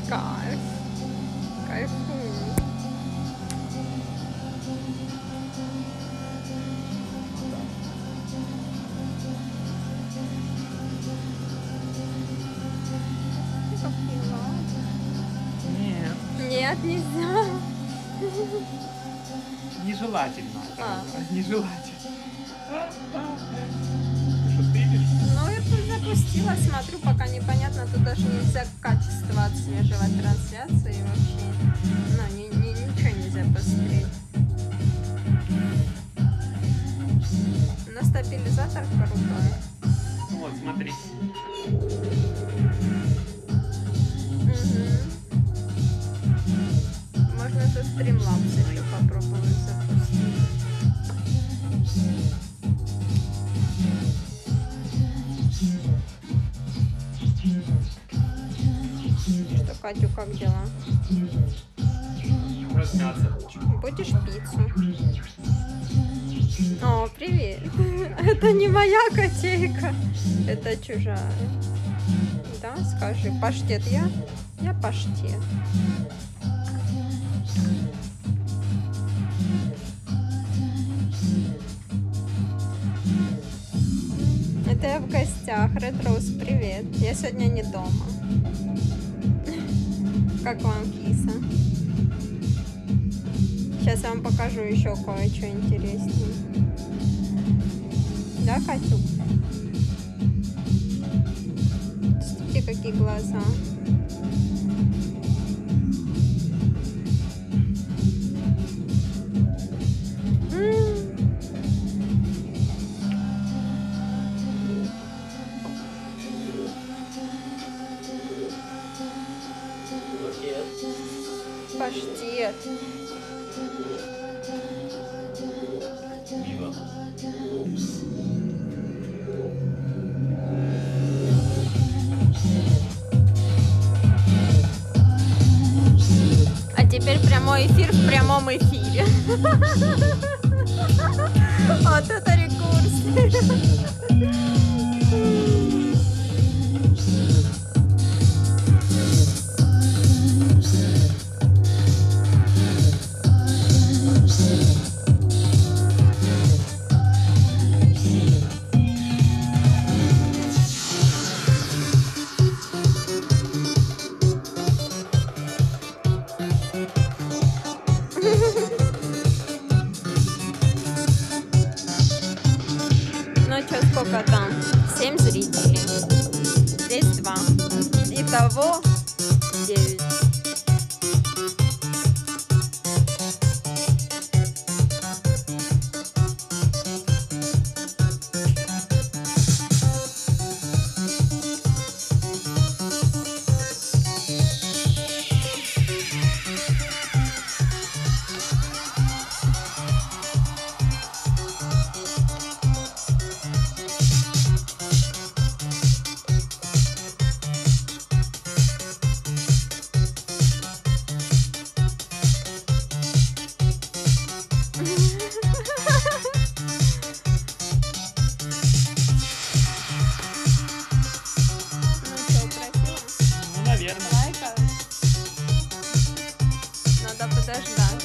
Кайф. Кайфуй. Нет. Нет, нельзя. Нежелательно. А. Нежелательно. Что, стримишь? Ну, я тут запустила, смотрю, пока непонятно, тут даже нельзя качество отслеживать трансляции вообще. Ну, ничего нельзя посмотреть. Но стабилизатор крутой. Вот, смотри. Можно со Streamlabs еще попробовать запустить. Что, Катю, как дела? Размяться. Будешь пиццу? О, привет. Это не моя котейка, это чужая. Да, скажи, паштет я? Я паштет. Это я в гостях. Red Rose, привет. Я сегодня не дома. Как вам, киса? Сейчас я вам покажу еще кое-что интереснее. Да, Катюк? Смотрите, какие глаза. Паштет. Мило. А теперь прямой эфир в прямом эфире. Вот это рекурс. Ну что, сколько там? 7 зрителей. Здесь 2. Итого 9. Ну, наверное. Надо подождать.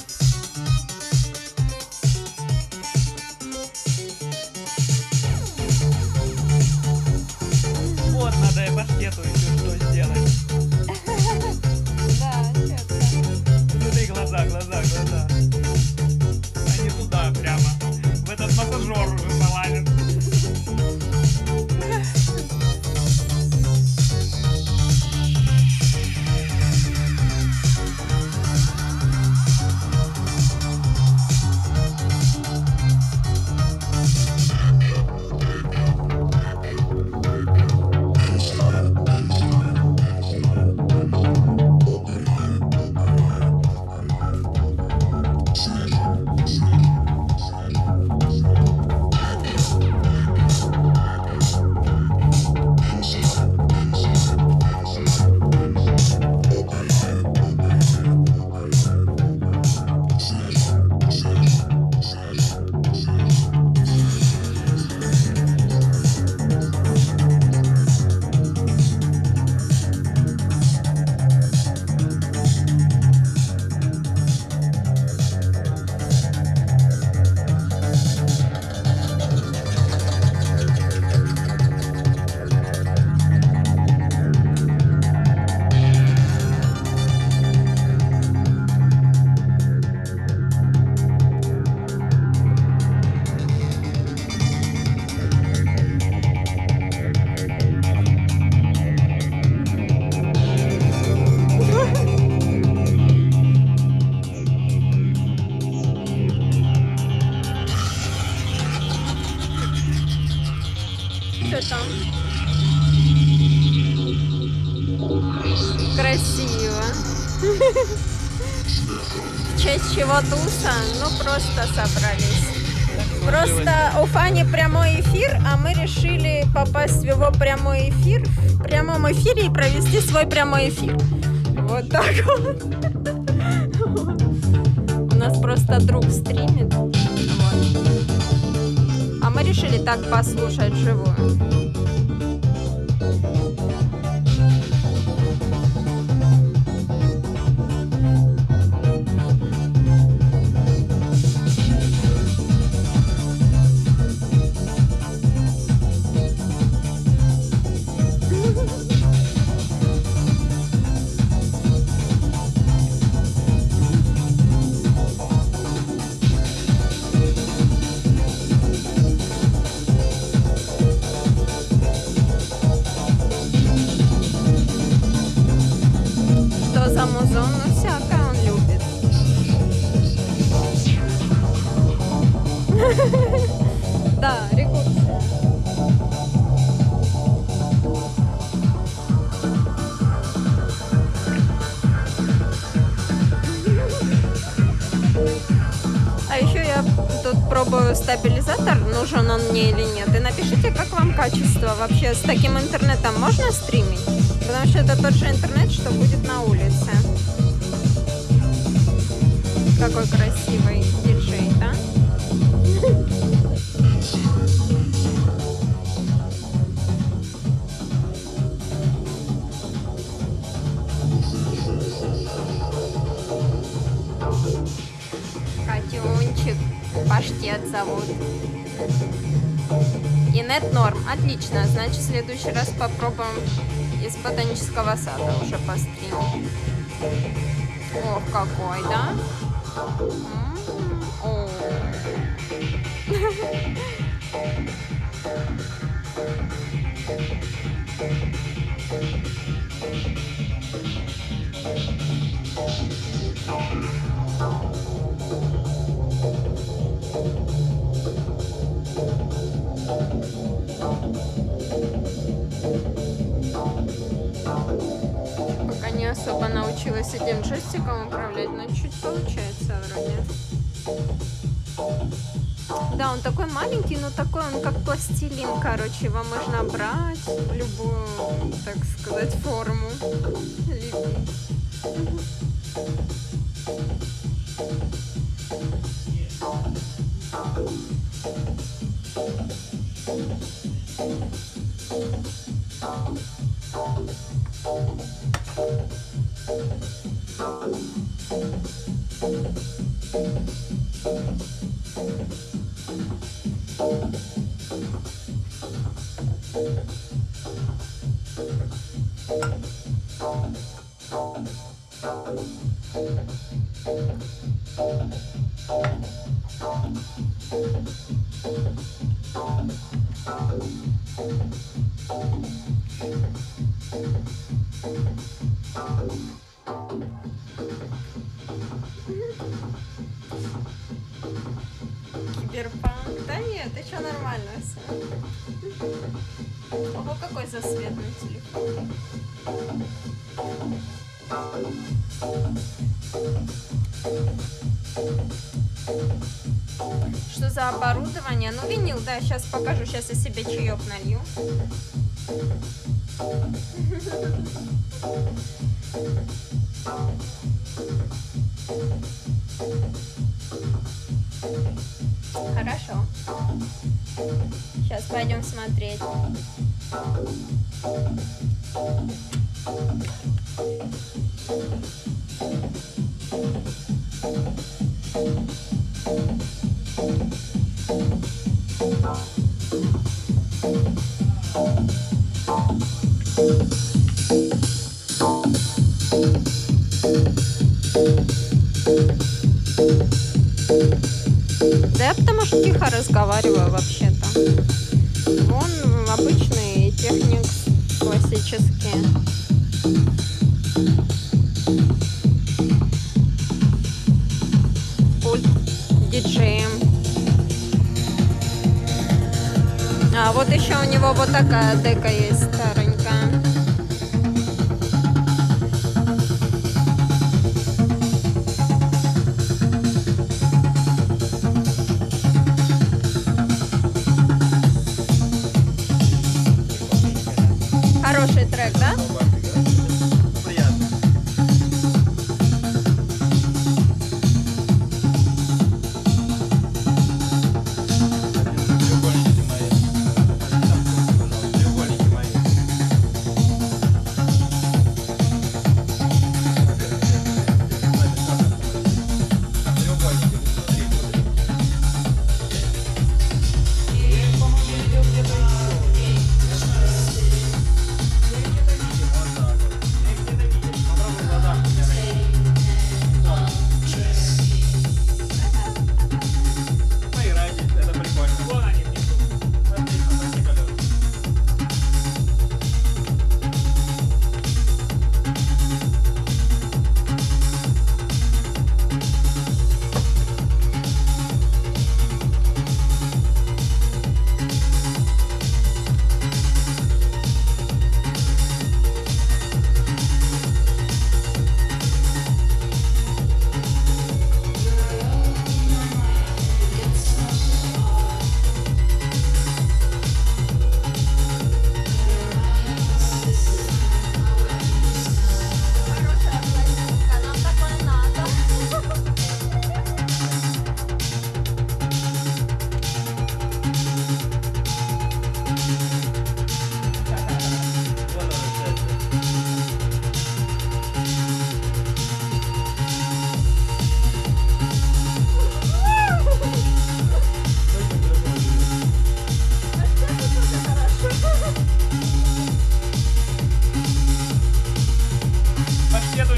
Вот, надо и паштету еще что сделать. Да, чё-то. Смотри, глаза. Они туда прямо. В этот массажер уже залазят. красиво. В честь чего туса? Ну, просто собрались. Просто у Фани прямой эфир, а мы решили попасть в его прямой эфир, в прямом эфире и провести свой прямой эфир. Вот так вот. У нас просто друг стримит. Вот. А мы решили так послушать живую. За музон, ну всякое он любит. Да, рекурсия. А еще я тут пробую стабилизатор, нужен он мне или нет. И напишите, как вам качество. Вообще с таким интернетом можно стримить? Потому что это тот же интернет, что будет на улице. Какой красивый диджей, да? Катюнчик, паштет зовут. Инет норм, отлично. Значит, в следующий раз попробуем из ботанического сада уже постримить. Ох, какой, да? О. Пока не особо научилась этим джойстиком управлять, но чуть получается вроде. Да, он такой маленький, но такой он как пластилин, короче, его можно брать в любую, так сказать, форму. Лепить. Киберпанк? Да нет, ты что, нормально все. Ого, какой засветный телефон. Что за оборудование? Ну, винил, да, сейчас покажу. Сейчас я себе чаек налью. Хорошо. Сейчас пойдем смотреть. Да я потому что тихо разговариваю вообще-то. Вон обычный техник классический. Пульт диджеем. А вот еще у него вот такая дека есть старенькая.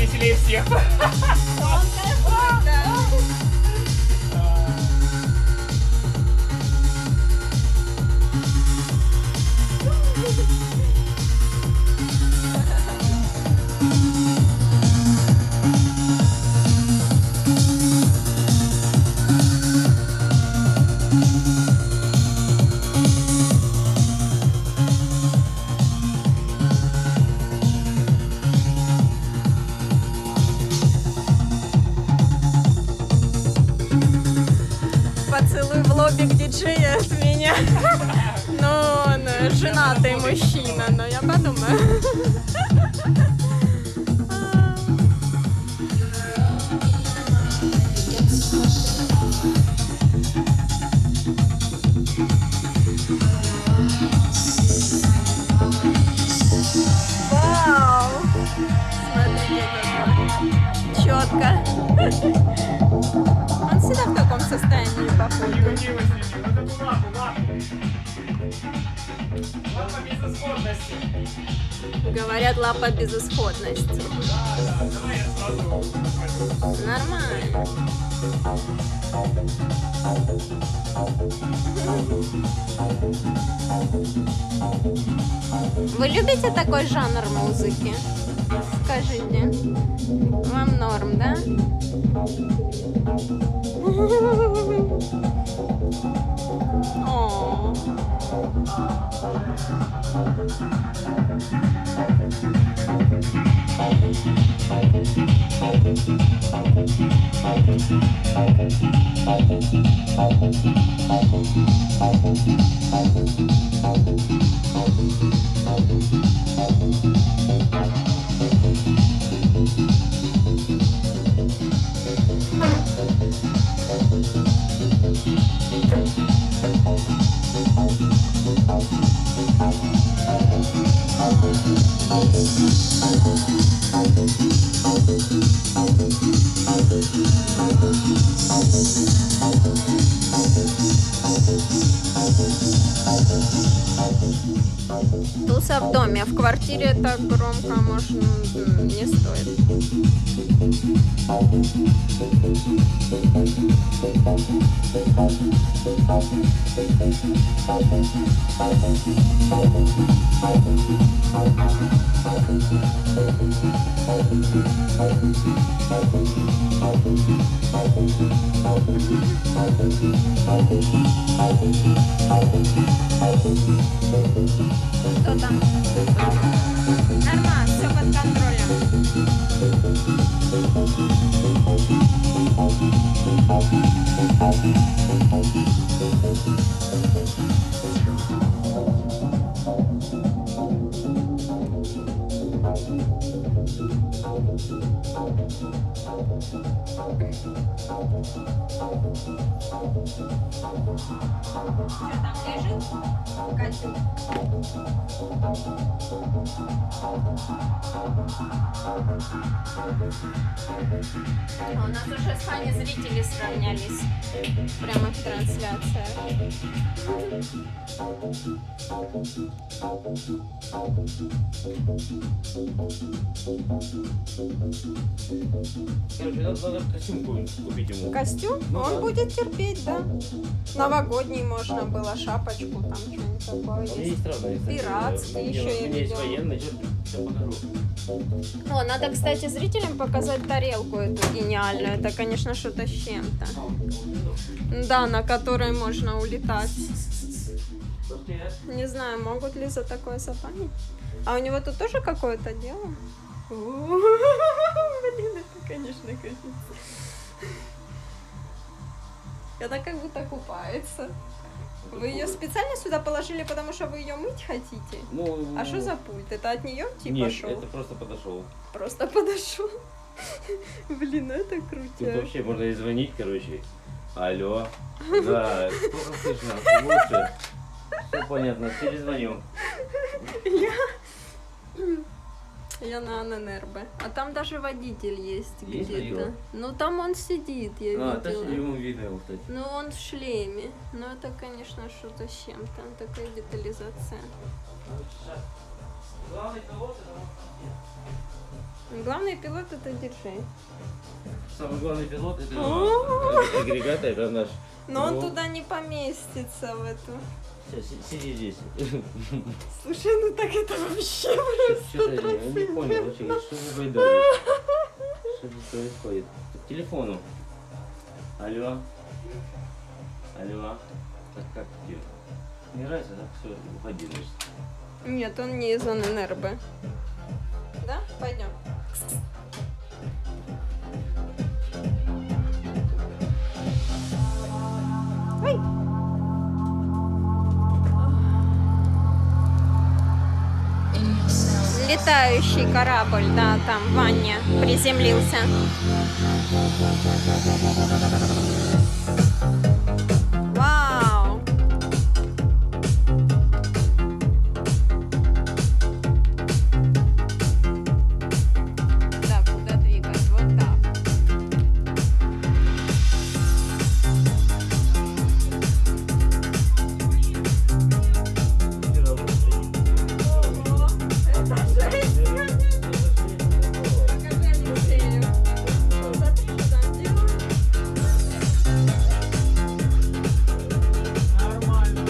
веселее всех. Он кайфует, да. Поцелуй в лобик диджея от меня. Ну, он женатый мужчина, но я подумаю. Вау! Смотрите, какой. Четко. Он всегда в таком состоянии, походу. Дима сними. Вот эту лапу. Лапа безысходности. Говорят, лапа безысходности. Да, давай я сразу. Нормально. Вы любите такой жанр музыки? Скажите. Вам норм, да? О. Туса в доме, в квартире так громко, может, не стоит. Что там? Нормально, все под контролем. Что там лежит? Катя. У нас уже с вами зрители сравнялись прямо в трансляциях. Короче, надо костюм купить ему. Костюм? Ну, Он да. будет терпеть, да. Новогодний можно было, шапочку, там что-нибудь такое У меня есть. есть разные, кстати. Пиратский У меня- еще У я меня есть видела. военный, сейчас покажу. О, надо, кстати, зрителям показать тарелку эту гениальную. Это, конечно, что-то с чем-то. Да, на которой можно улетать. Не знаю, могут ли за такое запамять. А у него тут тоже какое-то дело? Блин, это, конечно, кажется. Она как будто купается. Вы ее специально сюда положили, потому что вы ее мыть хотите? Ну, А что за пульт? Это от нее типа Нет, шел? это просто подошел. Просто подошел. Блин, ну это Тут крутяк. вообще можно и звонить, короче. Алло. Да, плохо слышно. Лучше. Все понятно, перезвоню. Я на ННРБ. А там даже водитель есть Есть где-то. водила? Ну там он сидит, я А, точно, видела. ему видно его, кстати. Ну он в шлеме. Ну это, конечно, что-то с чем-то. Такая детализация. Главный кого-то Главный пилот это диджей. Самый главный пилот это О. агрегат, это наш. Но он Ну, туда не поместится в эту. Сиди здесь. Слушай, ну так это вообще Что-то я не понял вообще, что вы байдали? Что здесь происходит? К телефону. Алло. Алло. Так как тебе? Не нравится, да? Все, уходи, значит. Нет, он не из зоны НРБ. Да? Пойдем. Ой. Летающий корабль, да, там в ванне приземлился. Вау! Так, куда двигать? Вот так. Ого, это жесть! Покажи Алексею. Смотри, что там делают. Нормально.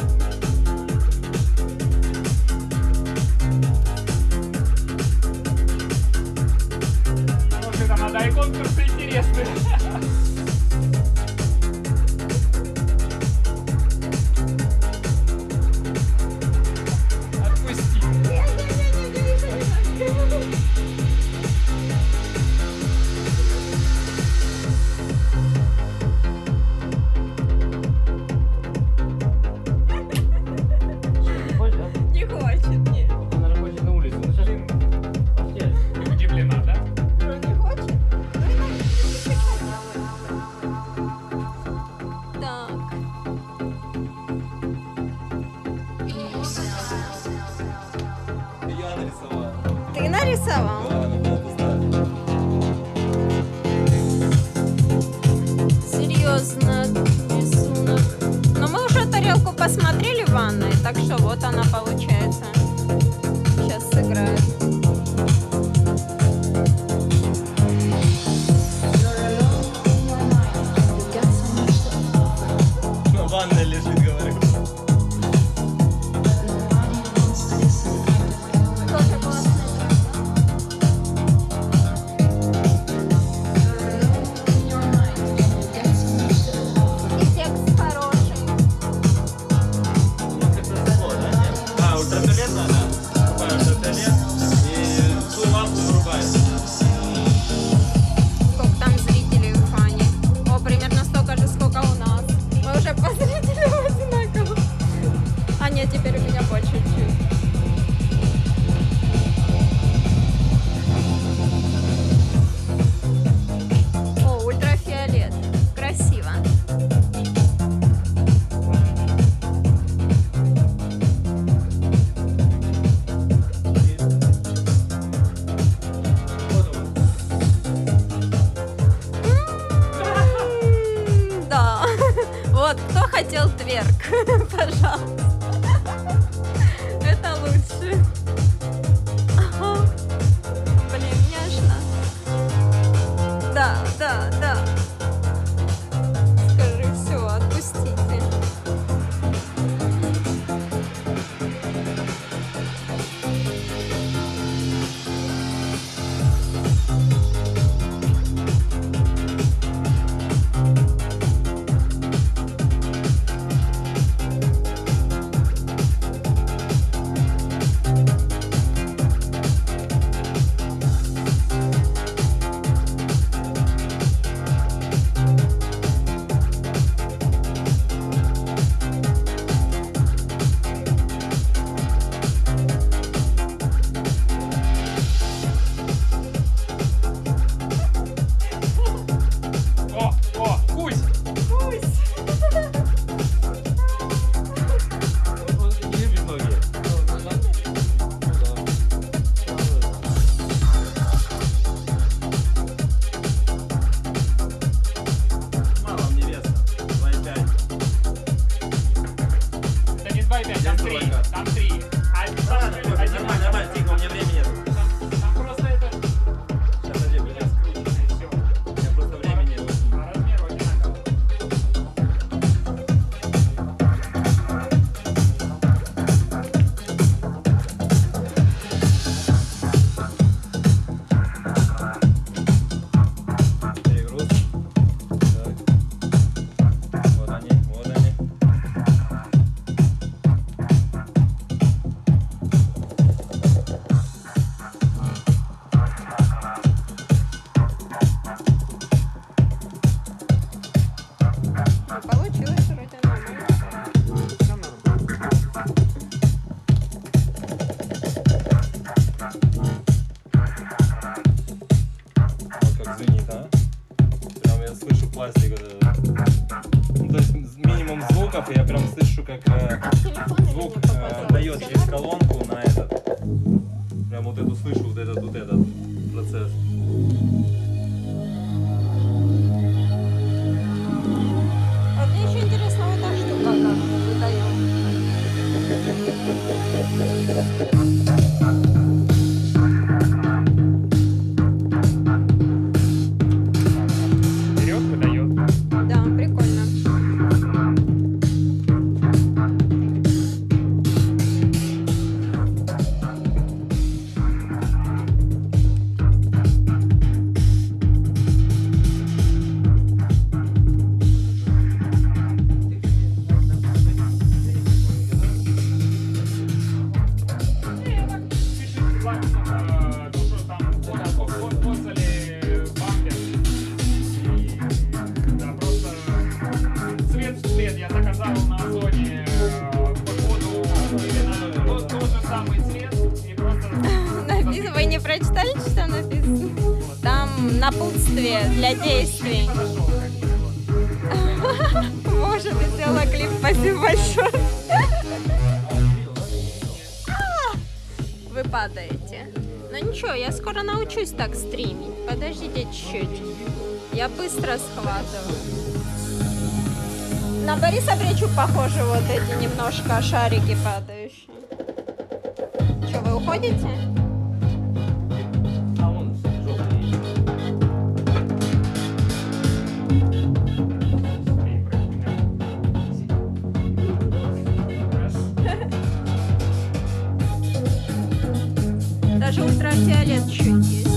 Слушай, там надо и конкурсы интересные. Отпусти. Не хочешь, да? Не хочет, нет. Она хочет на улицу. Ну сейчас пошли. Ты удивлена, да? Что, не хочет? Ну, иначе так. Я нарисовал. Ты нарисовал? Да, надо было поставить. Серьезно, рисунок. Но мы уже тарелку посмотрели в ванной, так что вот она получается. Сейчас сыграет. Ванна лежит, говорю. Тоже классно. И текст хороший. А, ультрафиолет надо? Ультрафиолет. И ту лампу вырубает. Сколько там зрителей в фане? О, примерно столько же, сколько у нас. Мы уже по зрителям одинаково. А нет, теперь у меня больше чуть. О, ультрафиолет. Красиво. Да. Вот, кто хотел тверк? Пожалуйста. Это лучше. Ага. Блин, няшно. Да, да, да. Скажи, все, отпустите. слышу пластик. Ну, то есть минимум звуков, я прям слышу, как звук дает через колонку на этот. Прям вот эту слышу, вот этот процесс. А мне еще интересно, вот эта штука как выдает. Вперед выдает. Да, прикольно. Я заказал на Озоне походу именно тот же самый цвет и просто... Написано, вы не прочитали, что там написано? Там напутствие для действий. Боже, ты сделала клип, спасибо большое. Вы падаете. Ну ничего, я скоро научусь так стримить. Подождите чуть-чуть. Я быстро схватываю. На Бориса Бречук похожи вот эти немножко шарики падающие. Что, вы уходите? А он желтый. Даже ультрафиолет чуть есть.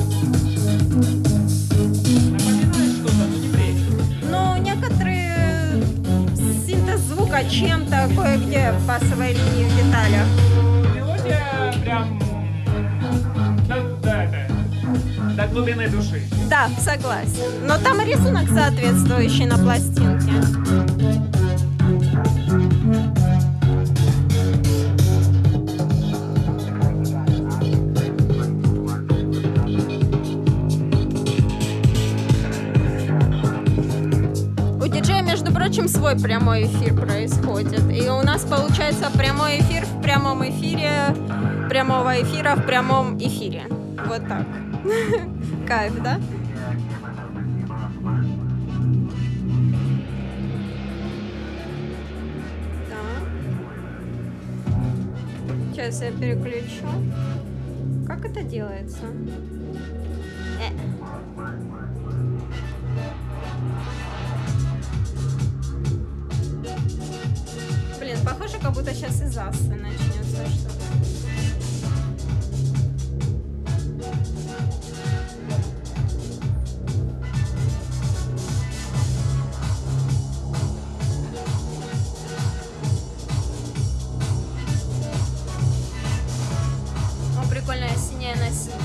Напоминает что-то, но не бреет. Ну, некоторые синтез звука чем-то кое-где по своей линии в деталях. Мелодия прям до глубины души. Да, согласен. Но там рисунок соответствующий на пластинке. У диджея, между прочим, свой прямой эфир происходит. И у нас получается прямой эфир в прямом эфире, прямого эфира в прямом эфире. Вот так. Кайф, да? Так. Сейчас я переключу. Как это делается? Блин, похоже, как будто сейчас из асы начнется что-то. О, прикольная синяя на синем.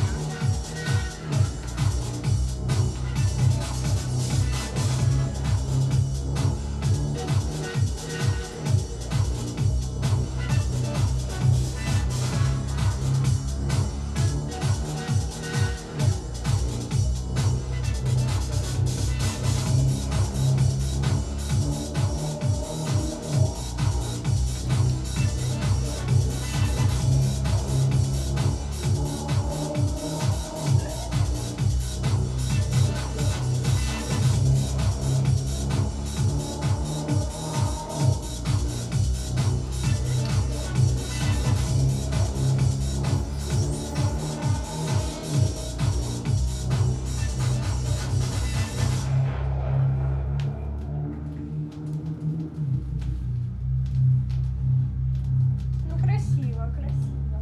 Ну, красиво, красиво,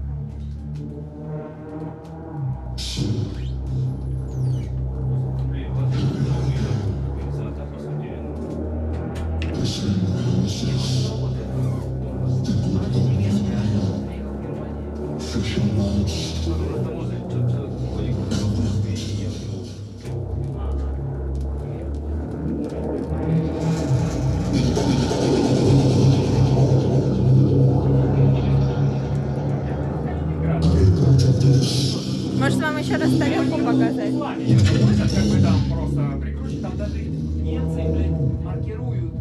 Может, вам еще раз тарелку показать? Как бы там просто прикручивать, там даже немцы, блядь, маркируют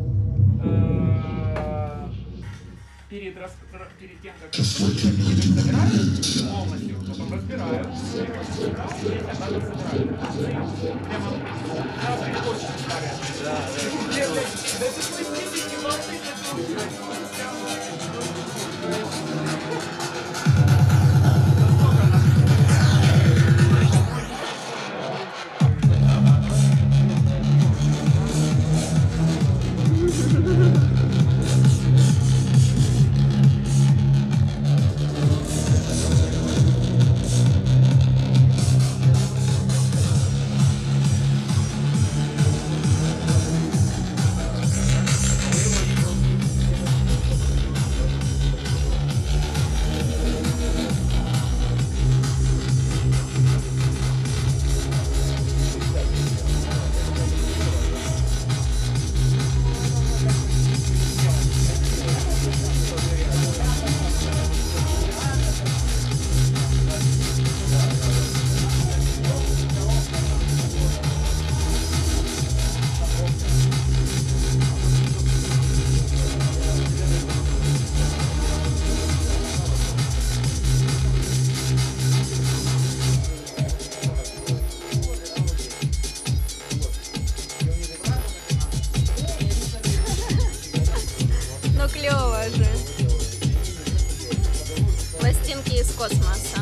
перед тем, как они собирают полностью, потом разбирают, здесь обратно собирают. Прямо даже и очень ставят. Да, это такой степени воды, Ну клево же. Пластинки из космоса.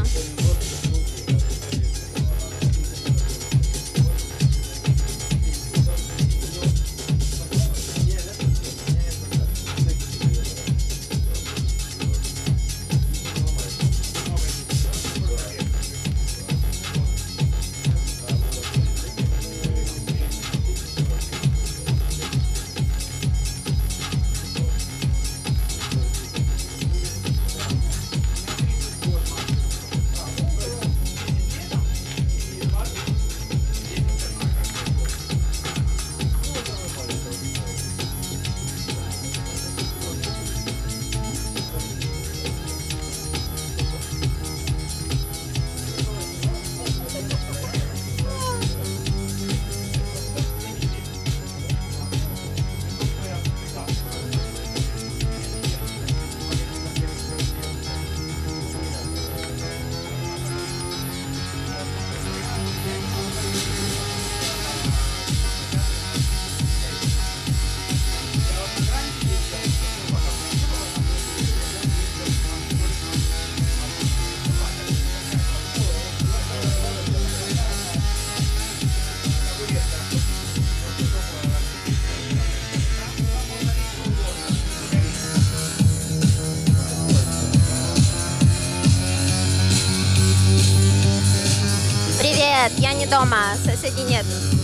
Привет, я не дома, соседей нет.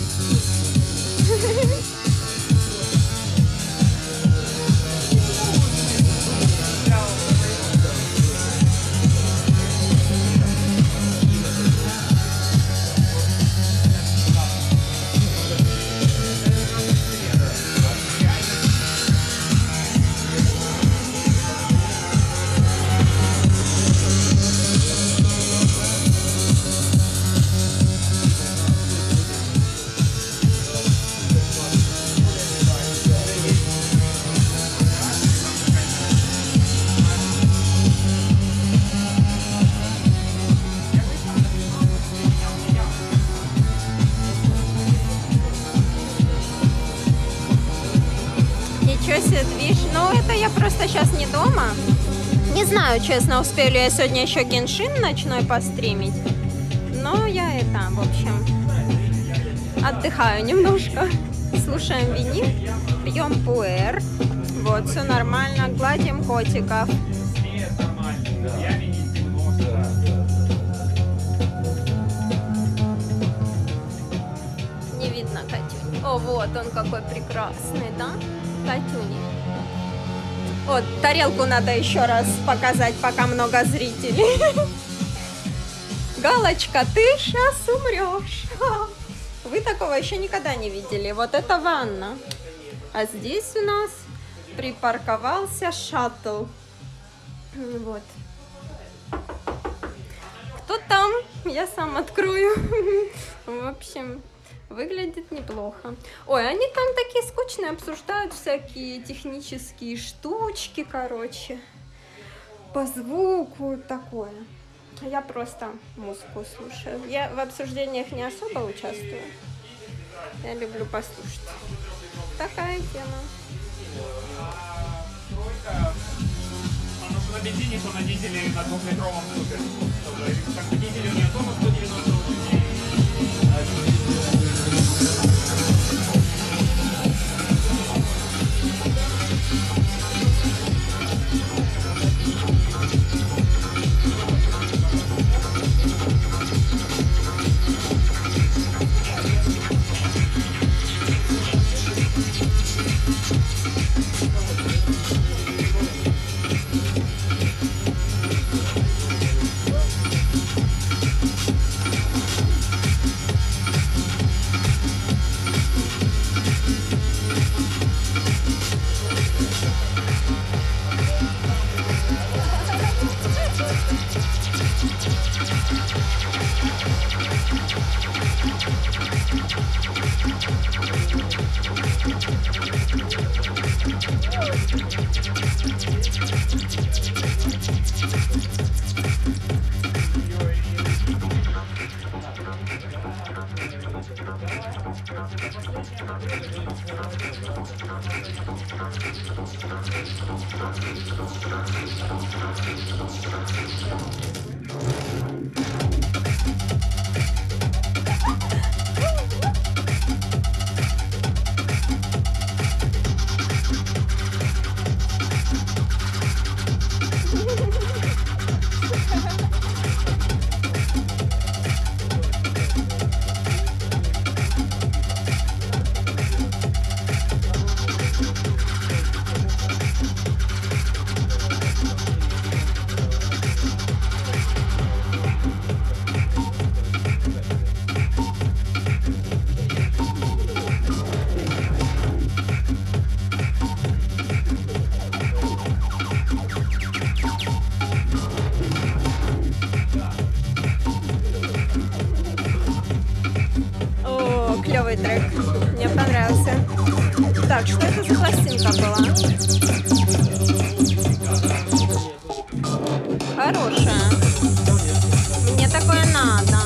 Ничего себе движ. Ну, это я просто сейчас не дома. Не знаю, честно, успею ли я сегодня еще Геншин ночной постримить. Но я это, в общем, отдыхаю немножко. Слушаем винил, пьем пуэр. Вот, все нормально, гладим котиков. Не видно Катюни. О, вот он какой прекрасный, да? Катюни. Вот, тарелку надо еще раз показать, пока много зрителей. Галочка, ты сейчас умрешь. Вы такого еще никогда не видели. Вот это ванна. А здесь у нас припарковался шаттл. Вот. Кто там? Я сам открою. В общем, Выглядит неплохо. Ой, они там такие скучные, обсуждают всякие технические штучки, короче. По звуку такое. Я просто музыку слушаю. Я в обсуждениях не особо участвую. Я люблю послушать. Такая тема. Тройка, она что на бензине, что на дизеле на 2-литровом супер. Как на дизеле у нее тоже 190 лошадей. Клевый трек. Мне понравился. Так, что это за пластинка была? Хорошая. Мне такое надо.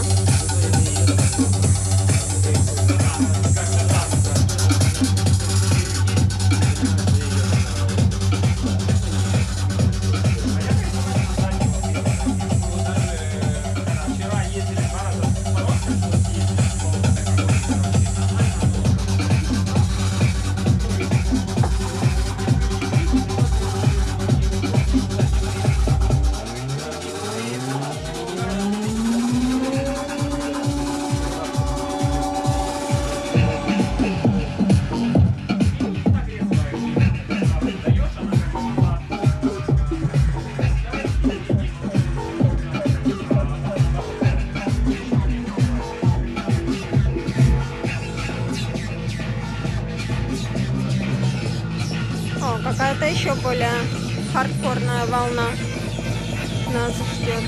Какая-то еще более хардкорная волна нас ждет.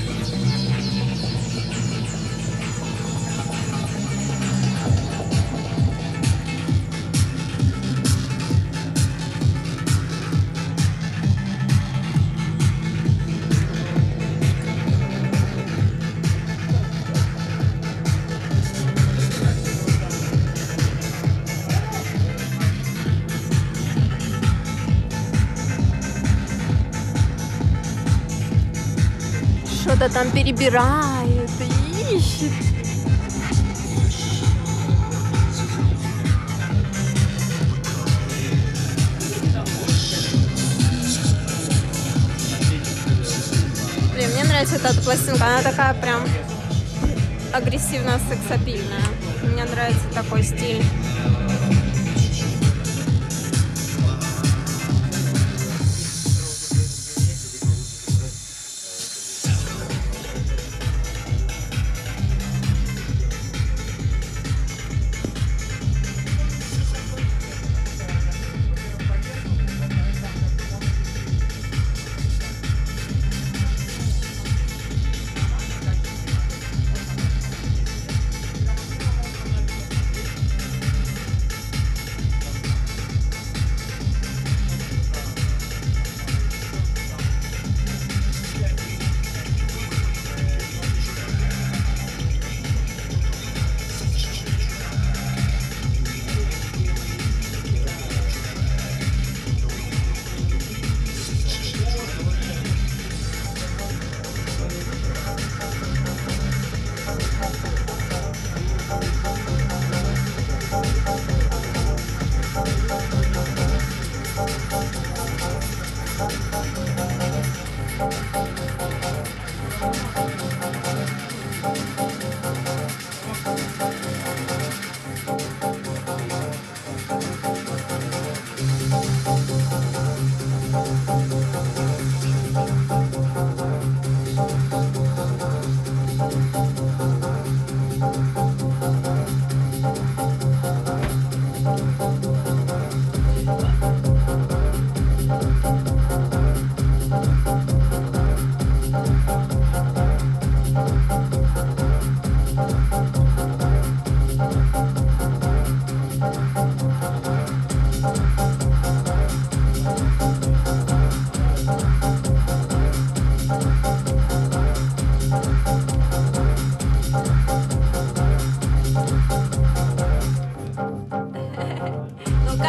Что-то там перебирает и ищет. Блин, мне нравится эта пластинка, она такая прям агрессивно-сексапильная. Мне нравится такой стиль.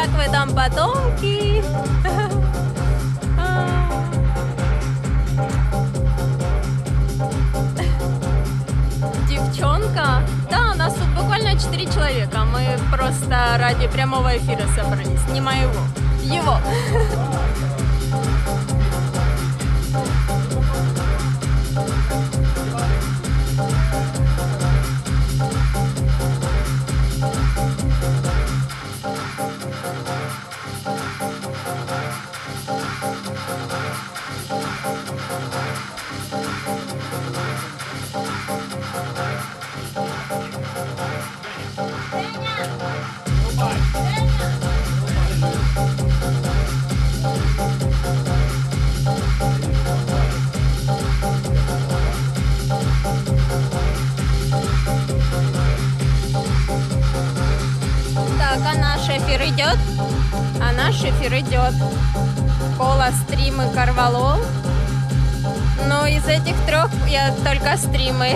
Как вы там, потомки? Девчонка? Да, у нас тут буквально 4 человека. Мы просто ради прямого эфира собрались. Не моего, его. Так, а наш эфир идет? А наш эфир идет. Кола, стрим и Корвалол. Но из этих трех я только стримы.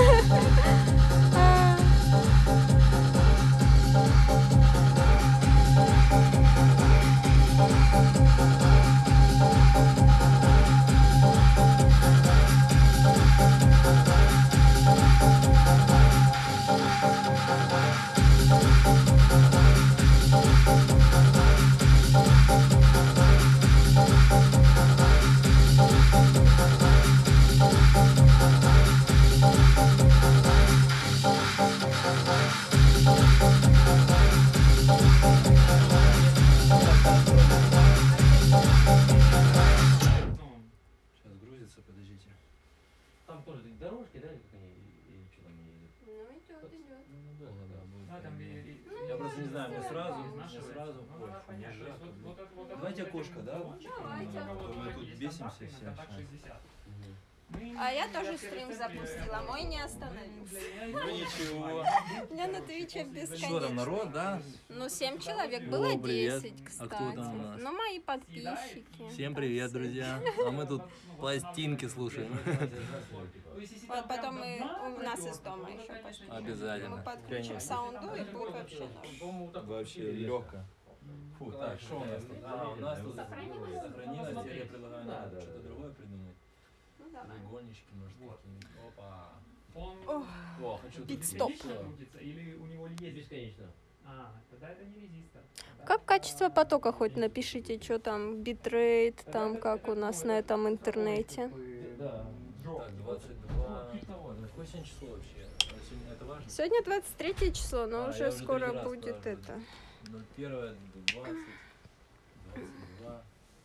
Сейчас грузится, подождите. Там тоже дорожки, да, или как они, или что там они едут? Ну, идет. Да, будет. Да, там Я просто не знаю, мне сразу, изнашивается. Ну, ой, надо мне понять, то есть жарко. вот это вот Давайте вот окошко, да? баллончики, Давайте. у кого-то Мы уже тут есть бесимся контакты, все контакт сейчас. 60. Мгм. А я тоже стрим запустила, мой не остановился. Ну ничего. У меня на Твиче Что там, бесконечно. народ, да? Ну, 7 человек, было О, привет. 10, А кстати. кто там у нас? Ну, мои подписчики. Всем привет, друзья. А мы тут пластинки слушаем. Вот потом у нас из дома еще послушаем. Обязательно. Мы подключим саунду и будет вообще норм. Вообще легко. Фу, так, что у нас тут? А, у нас тут сохранилось. Теперь я предлагаю надо что-то другое придумать. Ну, давай. Треугольнички, может, такие. Опа. Он О, хочу тут Пит-стоп. вечно крутится или у него есть? Бесконечно. А, тогда это не резистор. Как качество потока хоть напишите, что там, битрейт, там как у нас на этом интернете. Да. Так, 22. Какое сегодня число вообще? Сегодня это важно? Сегодня 23 число, но А, уже я уже скоро третий раз будет спрашиваю. это. 01, 20, 22.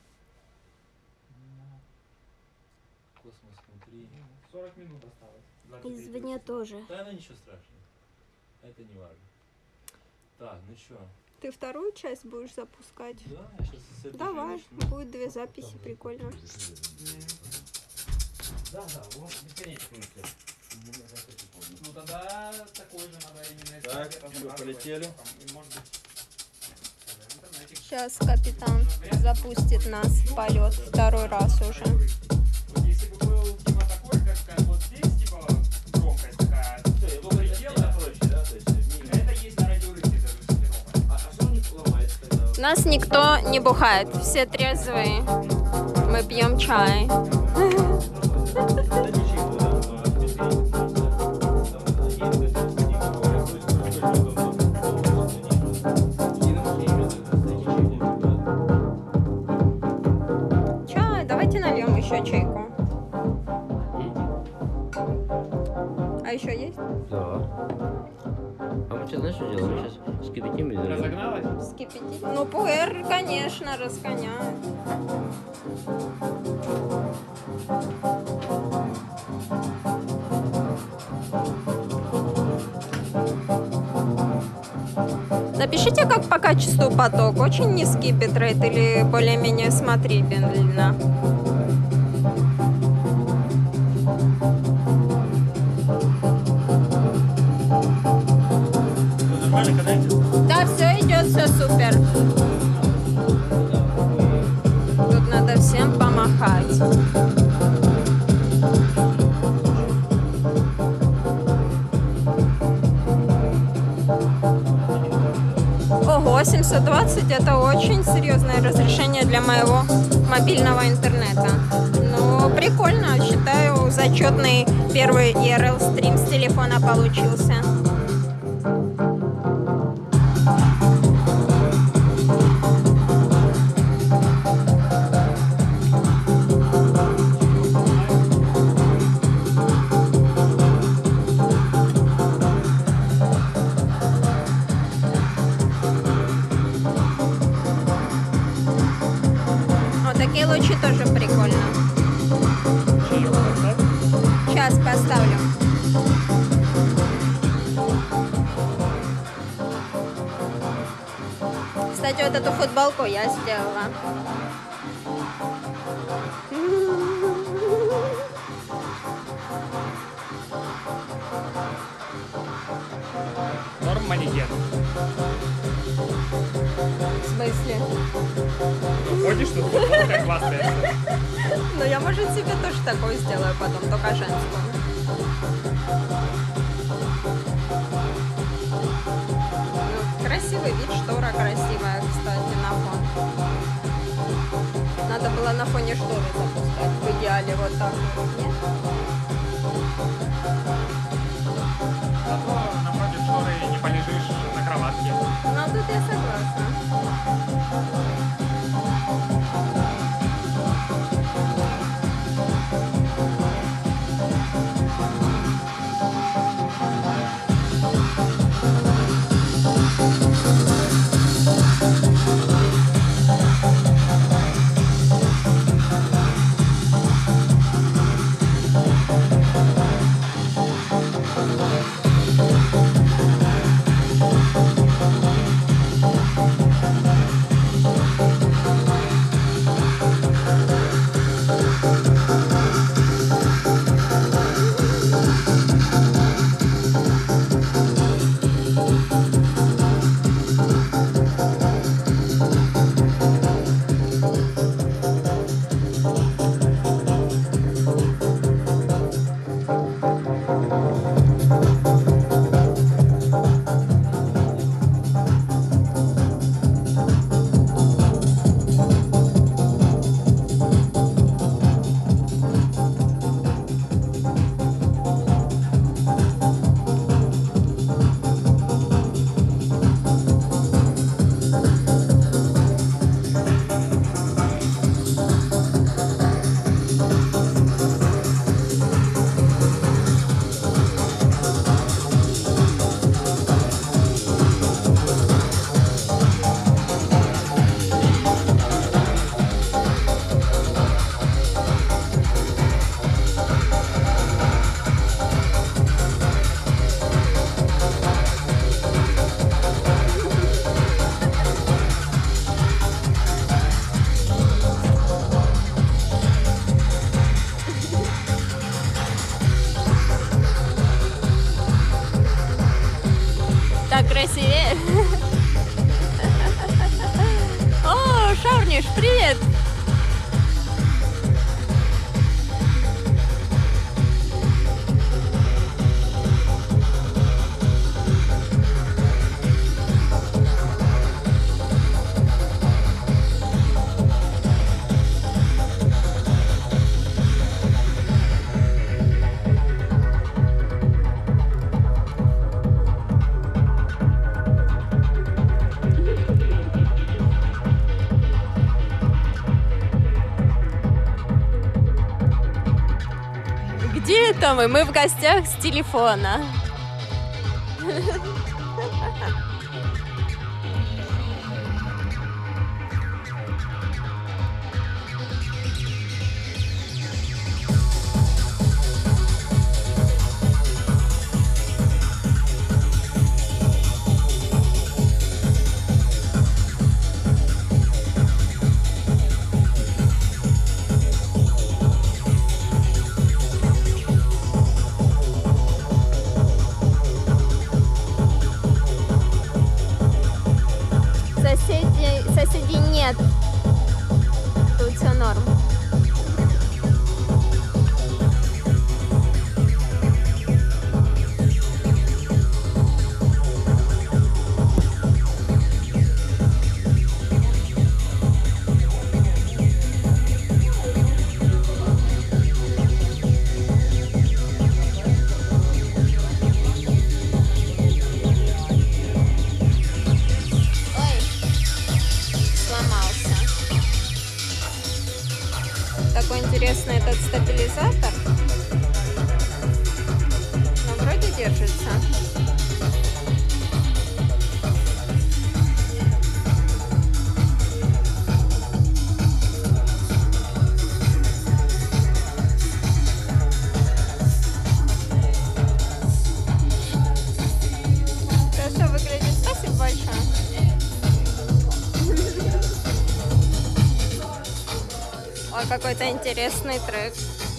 Космос внутри. 40 минут осталось. Извне тоже. Да, ну ничего страшного. Это не важно. Так, ну что? Ты вторую часть будешь запускать? Да, я сейчас с этой Давай, же начну. будет 2 записи, прикольно. Да, вот бесконечно крутится. Ну тогда такой же надо именно Так, искать, всё, разрабатывать. полетели. И, может быть, в интернете. Сейчас капитан запустит нас в полет второй раз уже. Вот если бы был типа такой, как вот здесь, типа громкость такая, до предела, проще, да? То есть минимум. это есть на радиорынке даже сортировка. А что у них ломается тогда? Нас никто не бухает, все трезвые. Мы пьем чай. Да ничего, да, но бесконечно. Чай, давайте нальем еще чайку. А еще есть? Да. А мы сейчас знаешь, что делаем? Мы сейчас скипятим и зальем. Разогналась? Вскипятить? Ну, пуэр, конечно, разгоняет. Напишите, как по качеству поток. Очень низкий битрейт или более-менее смотрибельно. Нормально коннектит? Да, все идет, все супер. Тут надо всем помахать. Ого, 820 это очень серьезное разрешение для моего мобильного интернета. Но прикольно, считаю, зачетный первый IRL стрим с телефона получился. Такие лучи тоже прикольно. Сейчас поставлю. Кстати, вот эту футболку я сделала. Норм манекен. В смысле? Ну, ходишь, тут футболка классная. Ну, я, может, себе тоже такое сделаю потом, только женскую. Ну, красивый вид, штора красивая, кстати, на фон. Надо было на фоне шторы запускать, в идеале вот так вот, нет? Зато напротив шторы не полежишь на кроватке. Ну, тут я согласна. Так красивее. О, Шарниш, привет! Где это мы? Мы в гостях с телефона. Соседей нет. Тут все норм. интересный этот стабилизатор. Но вроде держится. Хорошо выглядит. Спасибо большое. Ой, какой-то интересный трек.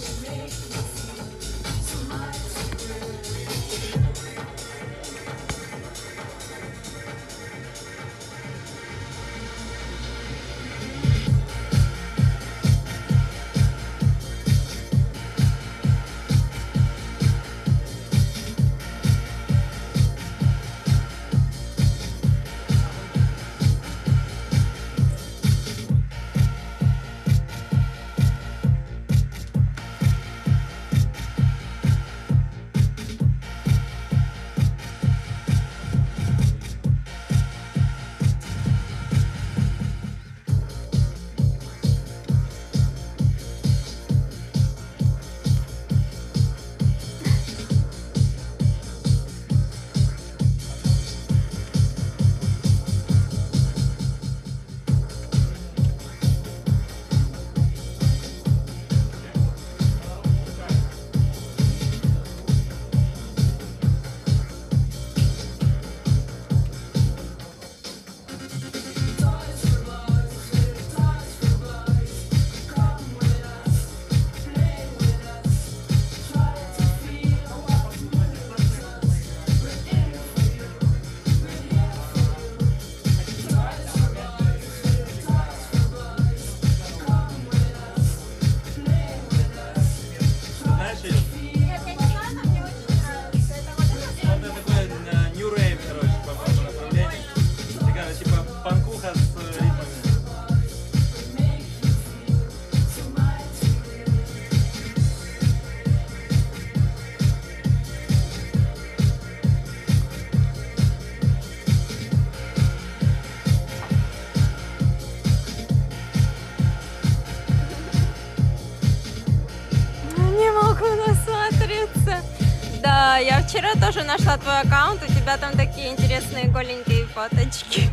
Да, я вчера тоже нашла твой аккаунт, у тебя там такие интересные голенькие фоточки.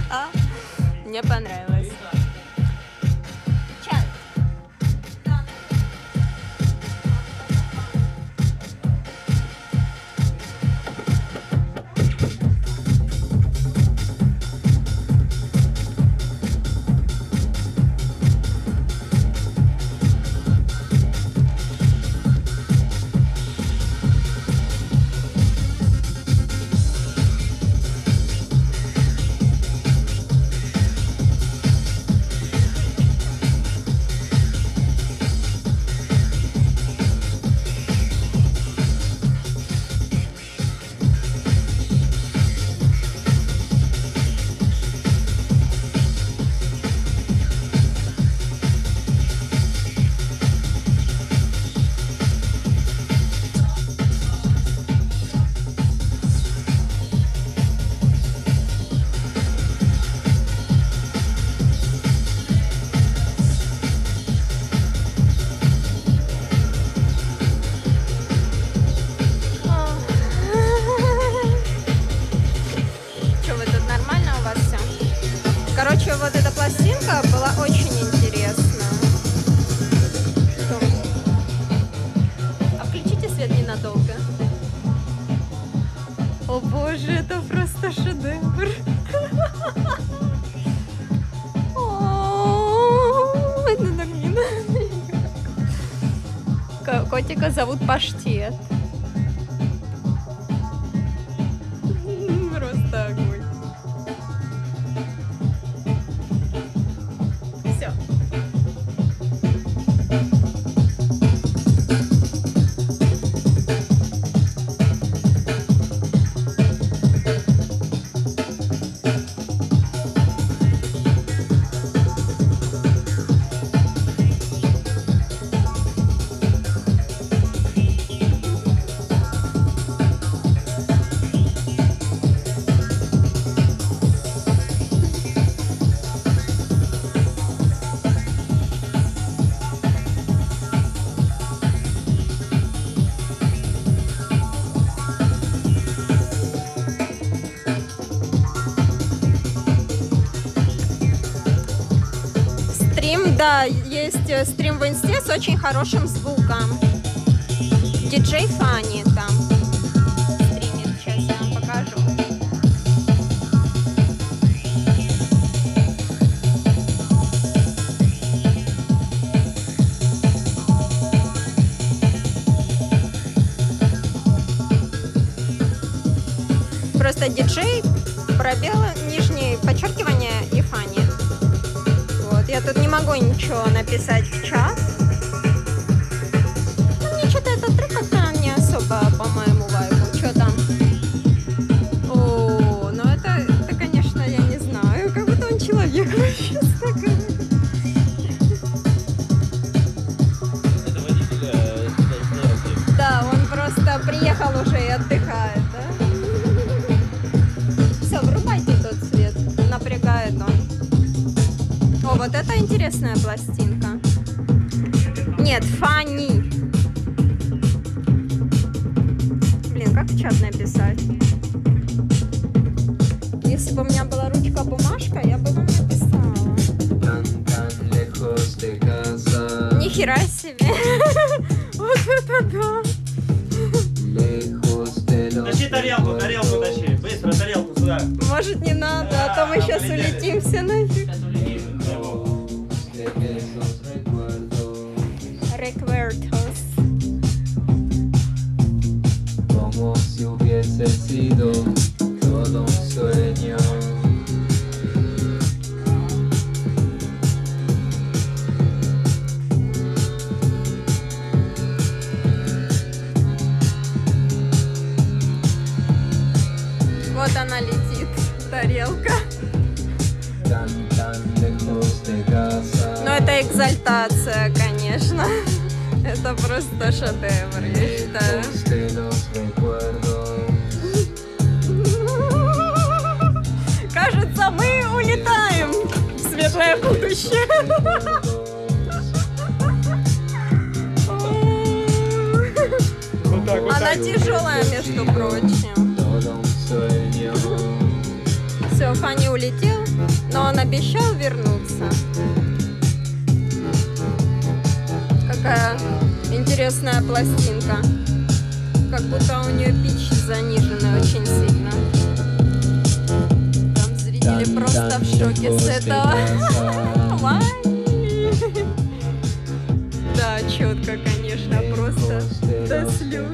Мне понравилось. Короче, вот эта пластинка была очень интересна. А включите свет ненадолго. О боже, это просто шедевр. Это так не надо. Котика зовут Паштет. Просто огонь. Все. Там, да, есть стрим в инсте с очень хорошим звуком. Диджей Фанни там стримит. Сейчас я вам покажу. Просто диджей, пробел, нижнее подчеркивание и Фанни. Вот, я тут не могу ничего написать в чат. Но мне что-то этот трек как-то не особо по моему вайбу. Что там? О, ну это, конечно, я не знаю. Как будто он человек вообще. Это водитель стрелки. Да, он просто приехал уже и отдыхает, да? Все, врубайте тот свет. Напрягает он. О, вот это интересная пластинка. Нет, Фанни. Блин, как в чат написать? Если бы у меня была ручка-бумажка, я бы вам написала. Нихера себе. Вот это да. Тащи тарелку, тащи. Быстро тарелку сюда. Может, не надо, а то мы сейчас улетим все нафиг. Recuerdos. Como si hubiese sido todo un sueño. Вот она летит, тарелка. Tan, tan lejos de casa. Но это экзальтация, конечно. Это просто шедевр, я считаю. Lejos de los recuerdos. Кажется, мы улетаем в светлое будущее. Вот так, вот Она так. тяжелая, между прочим. Todo un sueño. Все, Фанни улетел, но он обещал вернуться. Какая интересная пластинка. Как будто у нее пич занижена очень сильно. Там зрители просто в шоке с этого. Вай. Да, четко, конечно, просто до слез.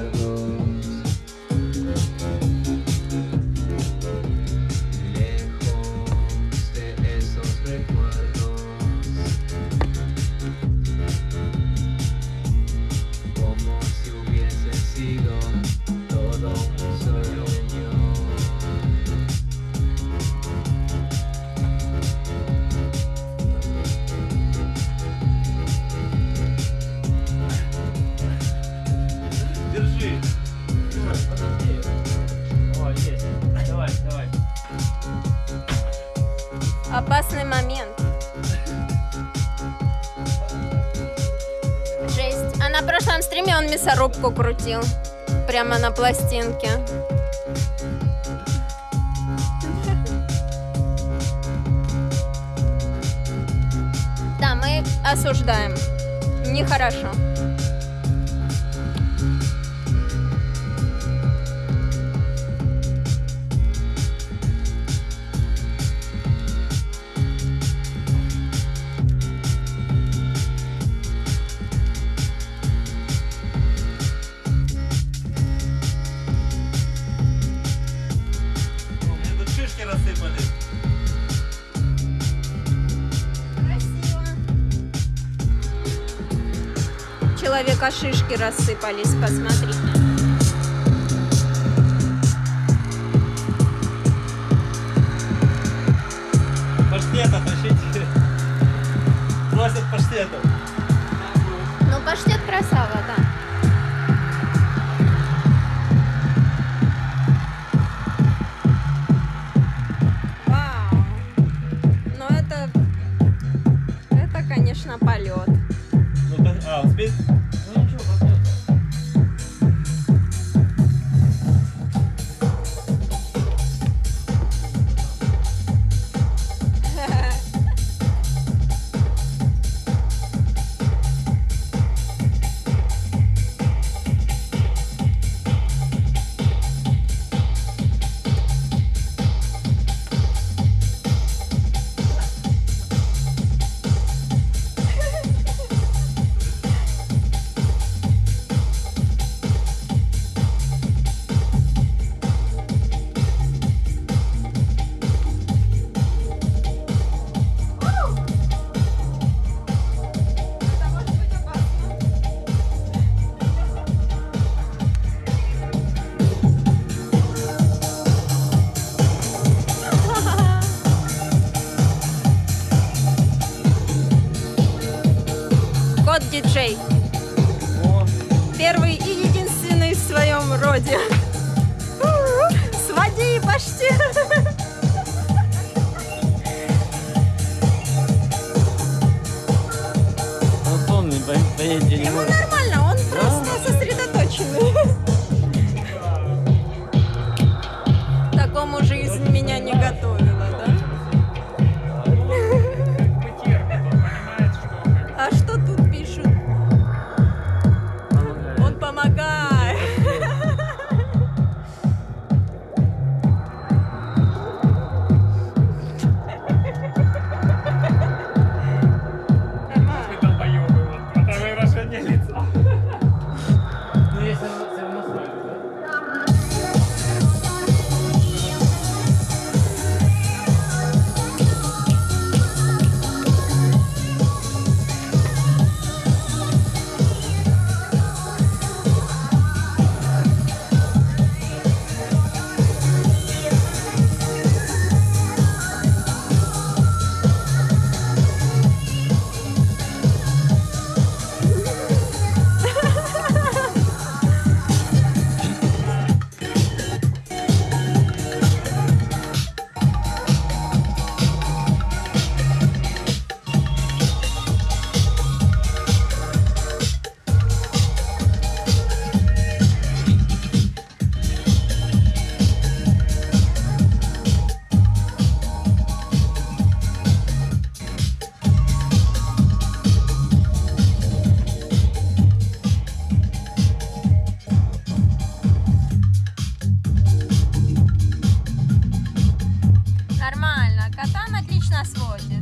Держи. О, есть. Давай, давай. Опасный момент. Жесть. А на прошлом стриме он мясорубку крутил. Прямо на пластинке. Да, мы осуждаем. Нехорошо. Мне тут шишки рассыпались. Красиво. Человека шишки рассыпались, посмотрите. Паштета тащите. Просят паштетов. Ну, паштет красава, да. Вау. Ну, это, конечно, полет. Ну, успеть? Ну ничего, посмотрим. диджей. Первый и единственный в своем роде. Своди почти. Он сонный, понятия не Ему может. нормально, он просто сосредоточенный. Такому жизнь меня не готовила, да? А что тут пишут? Он помогает. Вы долбоёбы, вот это выражение лица. Ну, если он все равно смотрит, да? Нормально, Катан отлично сводит.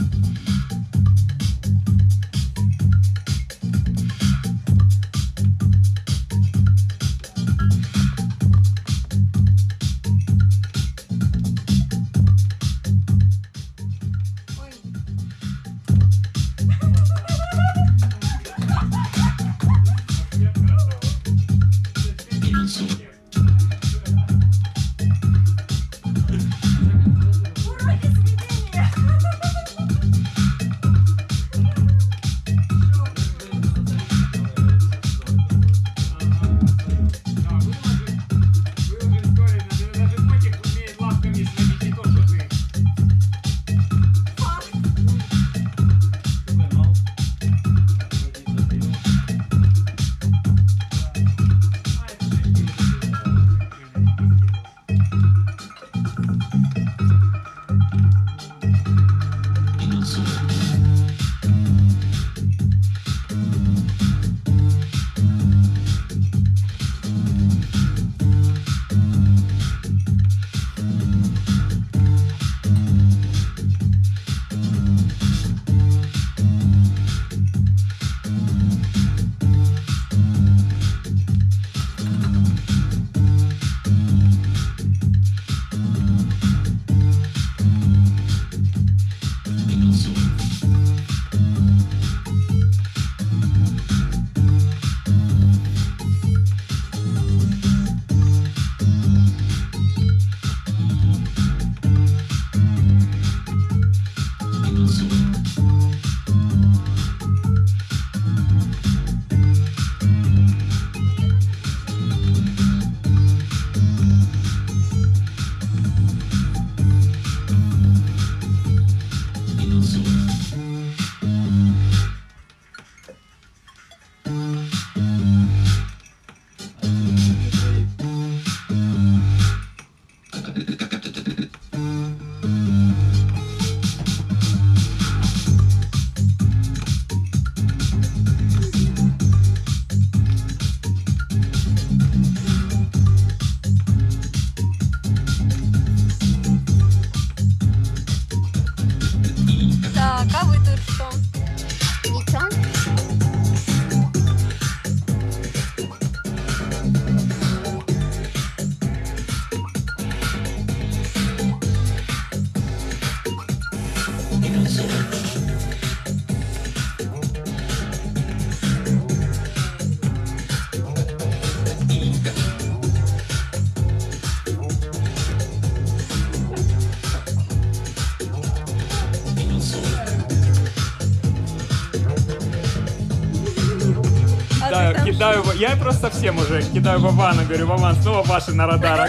кидаю, я просто всем уже кидаю Вовану, говорю, Вован, снова ваши на радарах.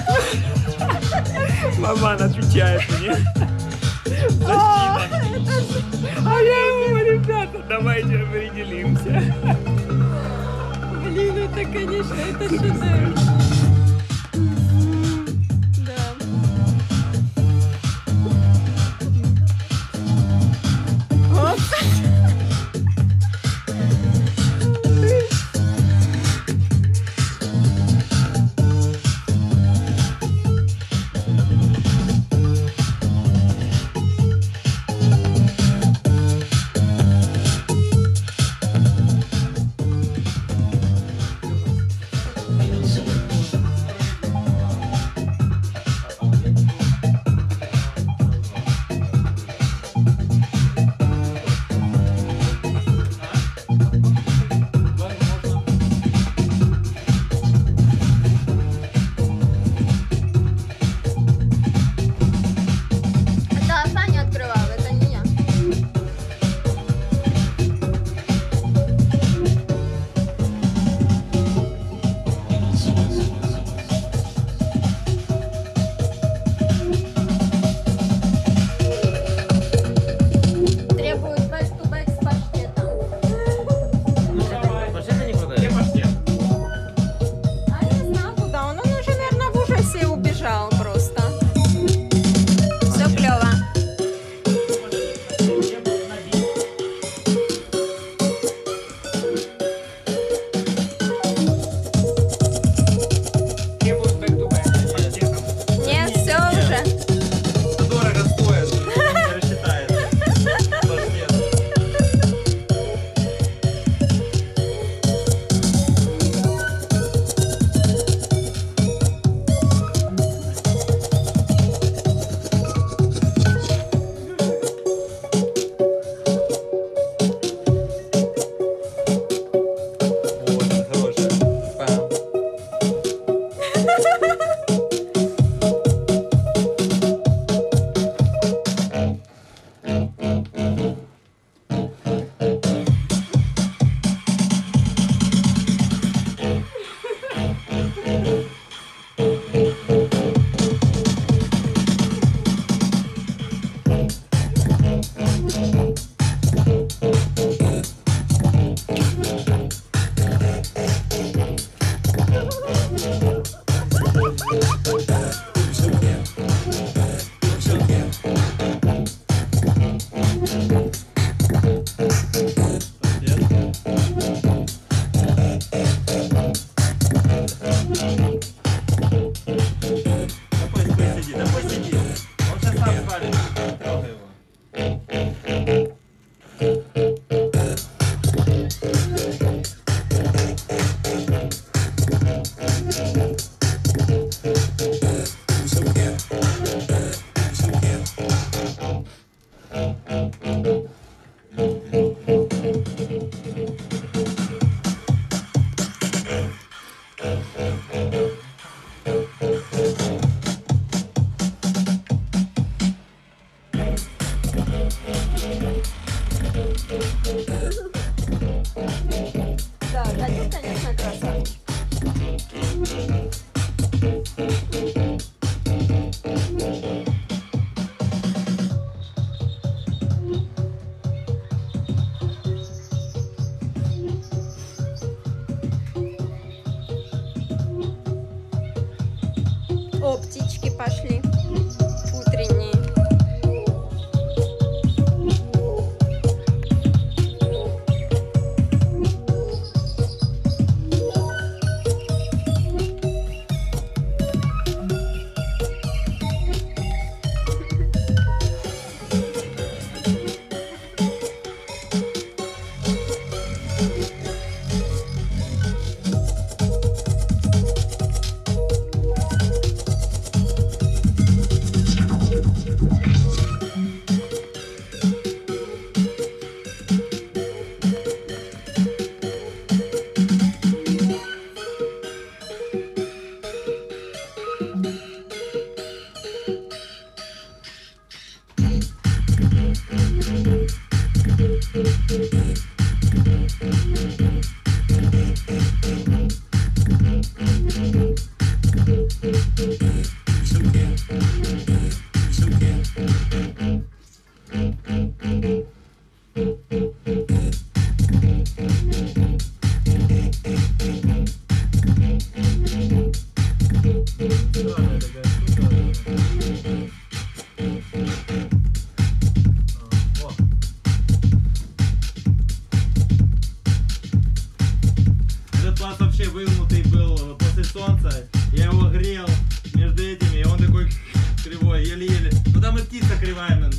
Вован отвечает мне. А я ему, ребята, давайте определимся. Блин, это, конечно, это шедевр. Да. Оп. Это Саня открывал, это не я. Требует бэк-ту-бэк с паштетом. Паштета не Где хватает? паштет? А не знаю куда он уже, наверное, в ужасе убежал просто. Все клево. Требует бэк-ту-бэк с паштетом. Нет, все уже. Дорого стоит, не рассчитается. Паштет. Вот, хорошая. Пам. Да пусть сидит. Он сейчас сам свалит. Трогай его. Да, Катя, конечно, красавчик. О, птички пошли. Утренние.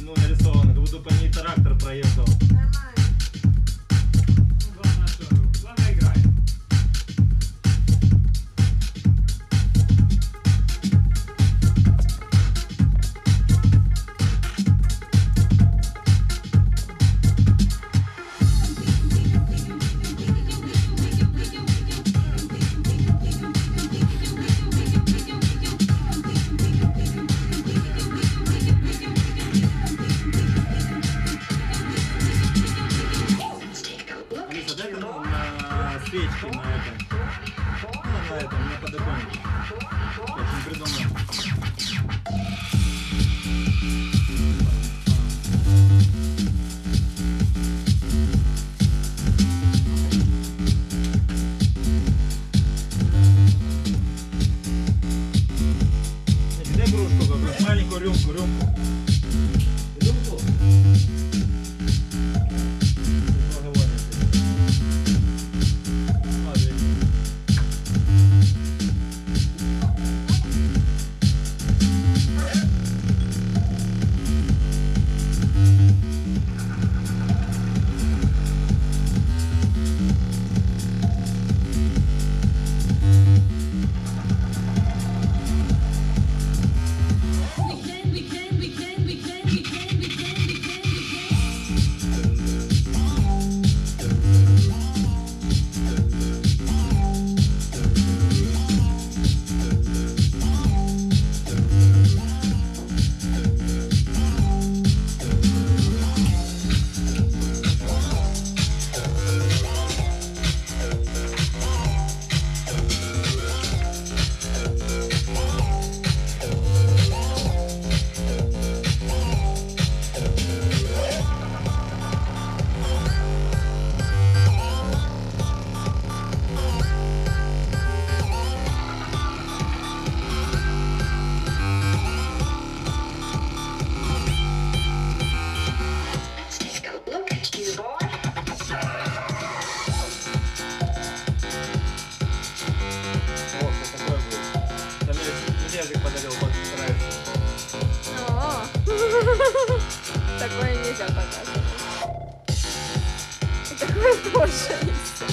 ну, нарисовано, как будто по ней трактор проехал. Главное играет. Алиса, дай ка на свечке на этом. Ну, на этом, на подоконнике. Очень придумал. Дай кружку какую-то, маленькую рюмку. Рюмку? Такое нельзя показывать. Такое тоже нельзя.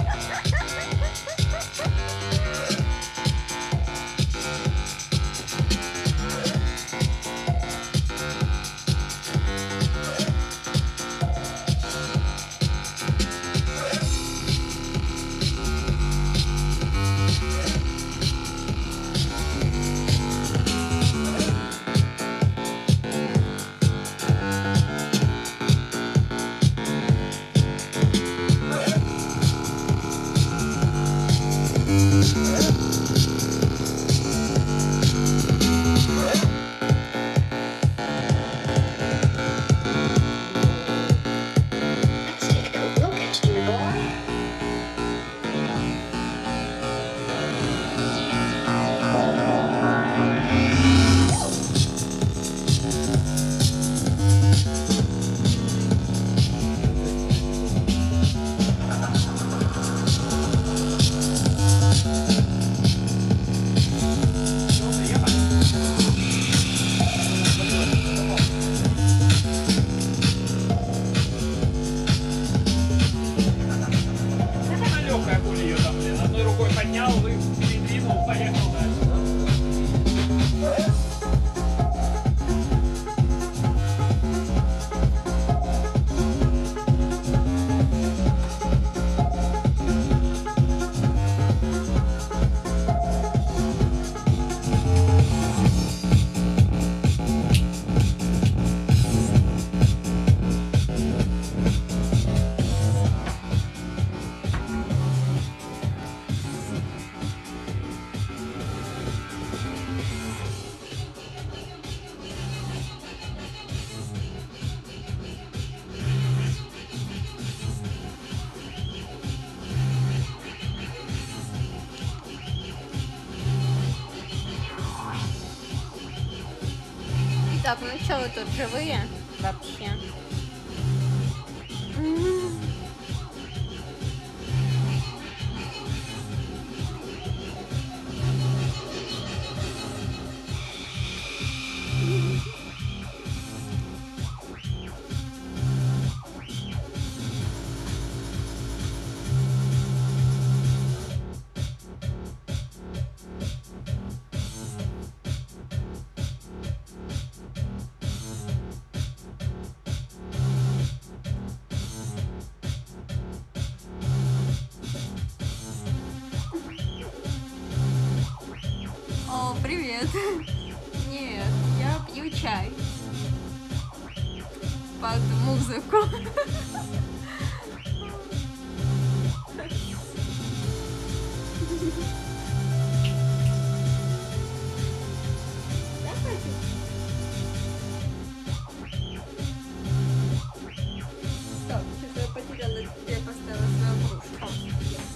Так, ну что вы тут живые вообще? Привет. Нет, я пью чай. Под музыку. Так, что-то я потеряла, где я поставила свою кружку.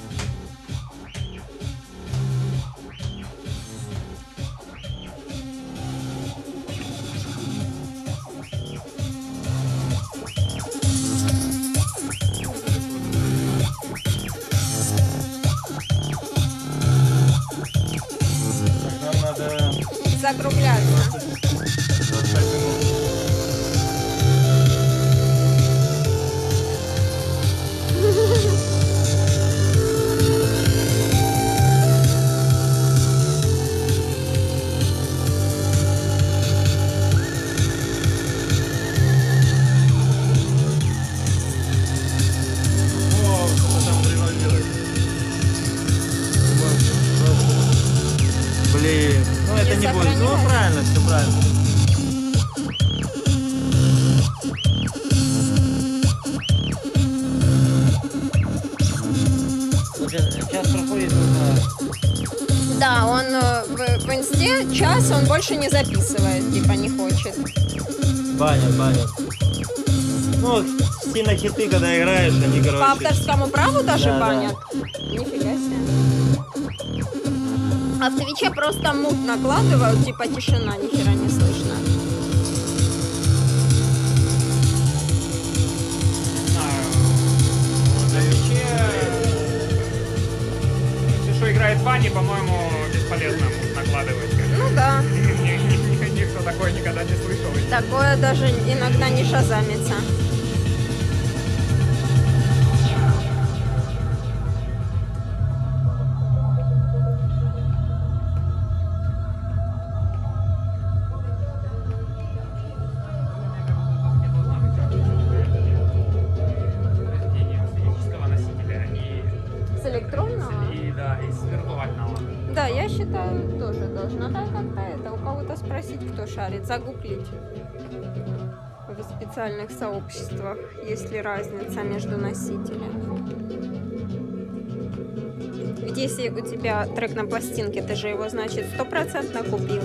Так, нам надо Закругляться. 25 минут. О, что там револьвирует? Блин, ну это не будет. Ну сохраняется. правильно, все правильно. Сейчас проходит, нужно... Да, он в инсте час он больше не записывает, типа не хочет. Банят. Ну, сильно хиты, когда играешь, они, По короче... авторскому праву даже Да, да. банят? Нифига себе. А в Твиче просто мут накладывают, типа тишина, ни хера не слышно. Не знаю, на Твиче, если что играет Ваня, по-моему, бесполезно накладывать. Ну да, Никто такое никогда не слышал. такое даже иногда не шазамится. Произведение с физического носителя С электронного? и да, из виртуального. Да, я считаю, тоже должна. Да, как-то это, у кого-то спросить, кто шарит, загуглить в специальных сообществах, есть ли разница между носителями. Ведь если у тебя трек на пластинке, ты же его, значит, 100% купил.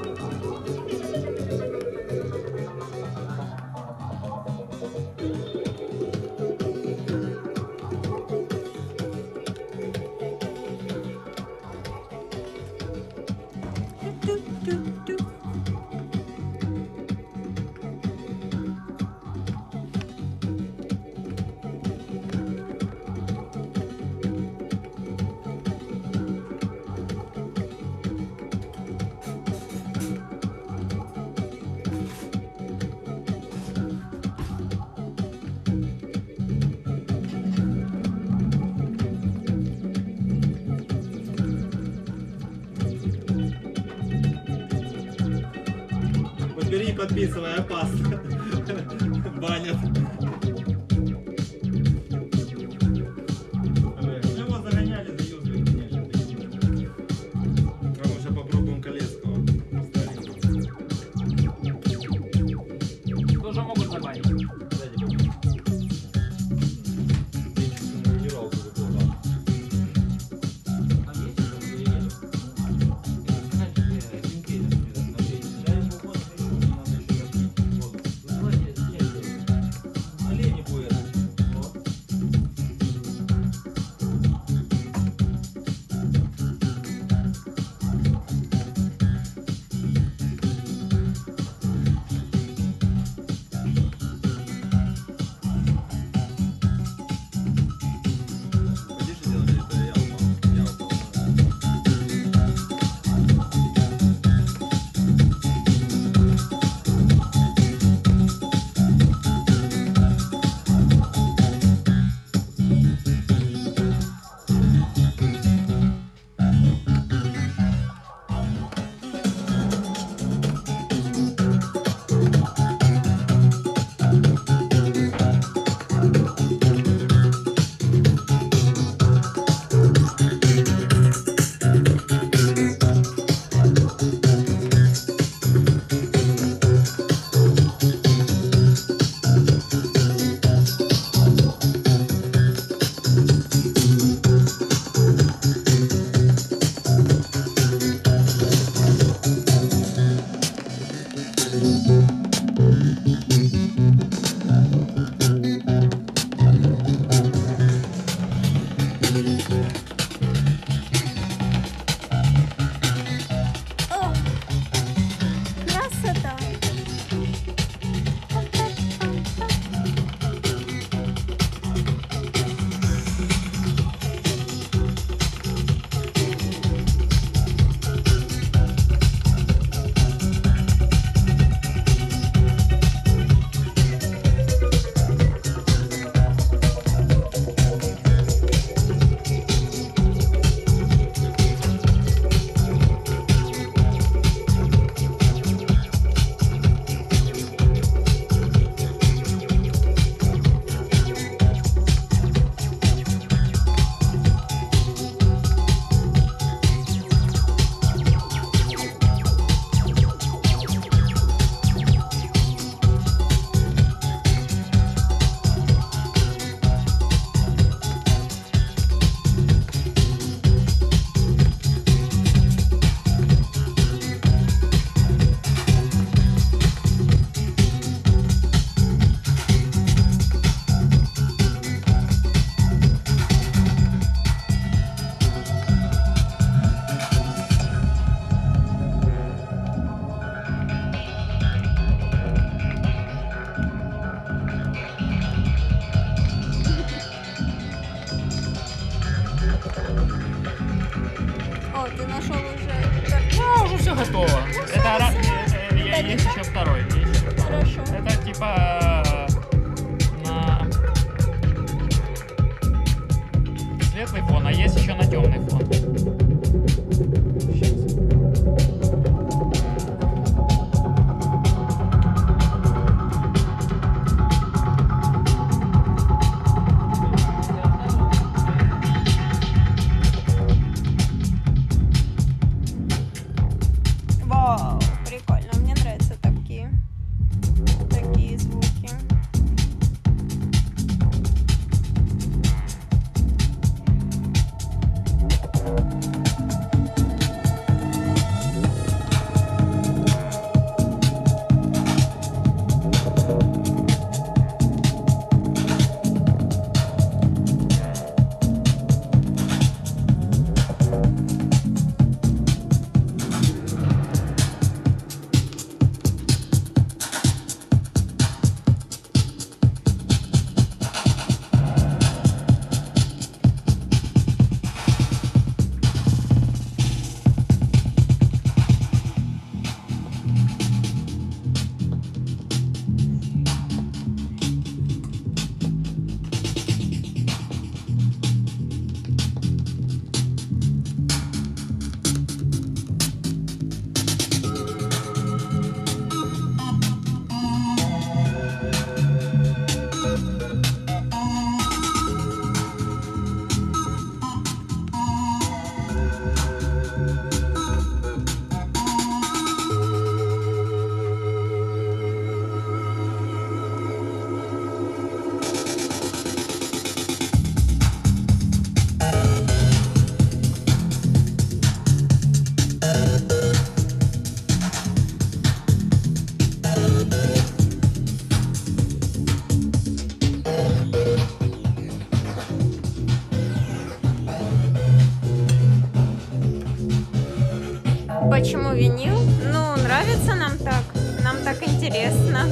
Бери, подписывай, опасно. Банят. Его загоняли, заюзали, конечно. А мы сейчас попробуем Колесского. Тоже могут забанить. простого. Это есть еще второй. Хорошо. Это типа на светлый фон, а есть еще на темный фон. Вау, прикольно. Мне нравятся такие звуки. Почему винил? Ну, нравится нам так интересно.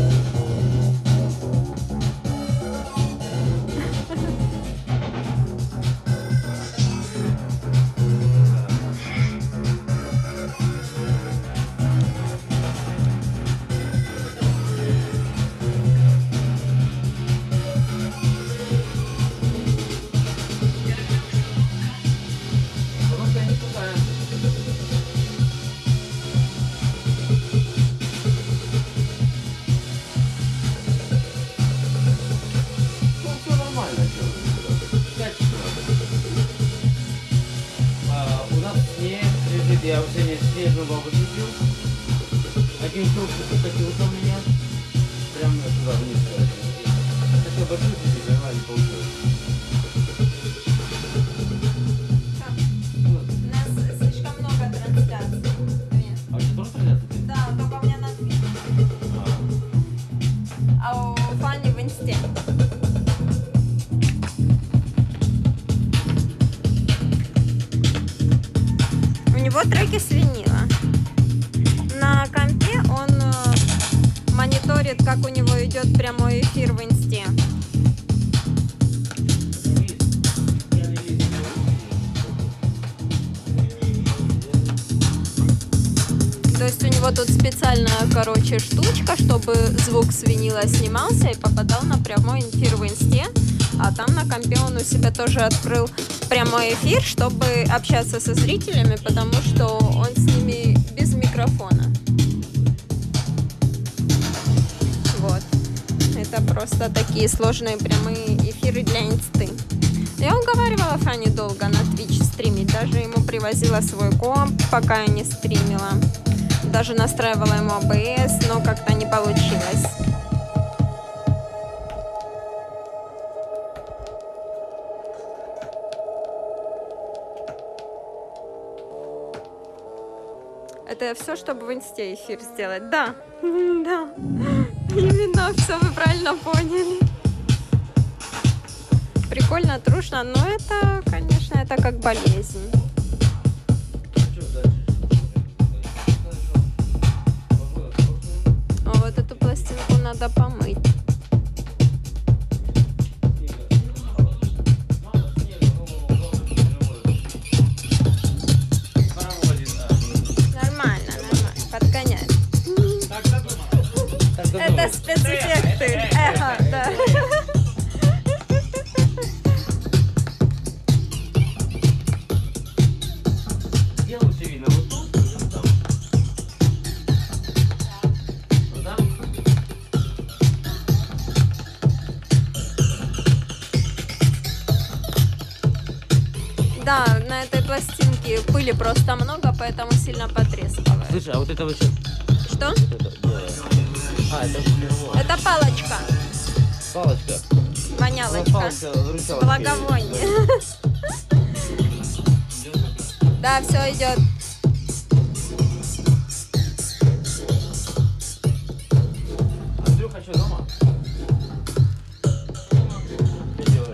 Я уже не снежную бабу купил. Один круг покатился у меня. Прям туда вниз. Хотел бы жить, и не получилось. У нас слишком много трансляций. А у тебя тоже трансляция? Да, только у меня на Твиче. А у Фани в Инсте. У него треки с винила. На компе он мониторит, как у него идет прямой эфир в Инсте. То есть у него тут специальная, короче, штучка, чтобы звук с винила снимался и попадал на прямой эфир в Инсте. А там на компе он у себя тоже открыл прямой эфир, чтобы общаться со зрителями, потому что он с ними без микрофона. Вот. Это просто такие сложные прямые эфиры для инсты. Я уговаривала Фани долго на Twitch стримить. Даже ему привозила свой комп, пока я не стримила. Даже настраивала ему OBS, но как-то не получилось. Это все, чтобы в инсте эфир сделать. Да, да. Именно, все вы правильно поняли. Прикольно, трушно, но это, конечно, это как болезнь. А вот эту пластинку надо помыть. Нормально, нормально. Да, на этой пластинке пыли просто много, поэтому сильно потрескивает. Слушай, а вот это вообще... Что? Вот это, а, это флерво. Это палочка, Палочка. вонялочка, Палочка, выручалочка. благовоние. Да, все идет. Андрюха, что, дома? Что делаешь?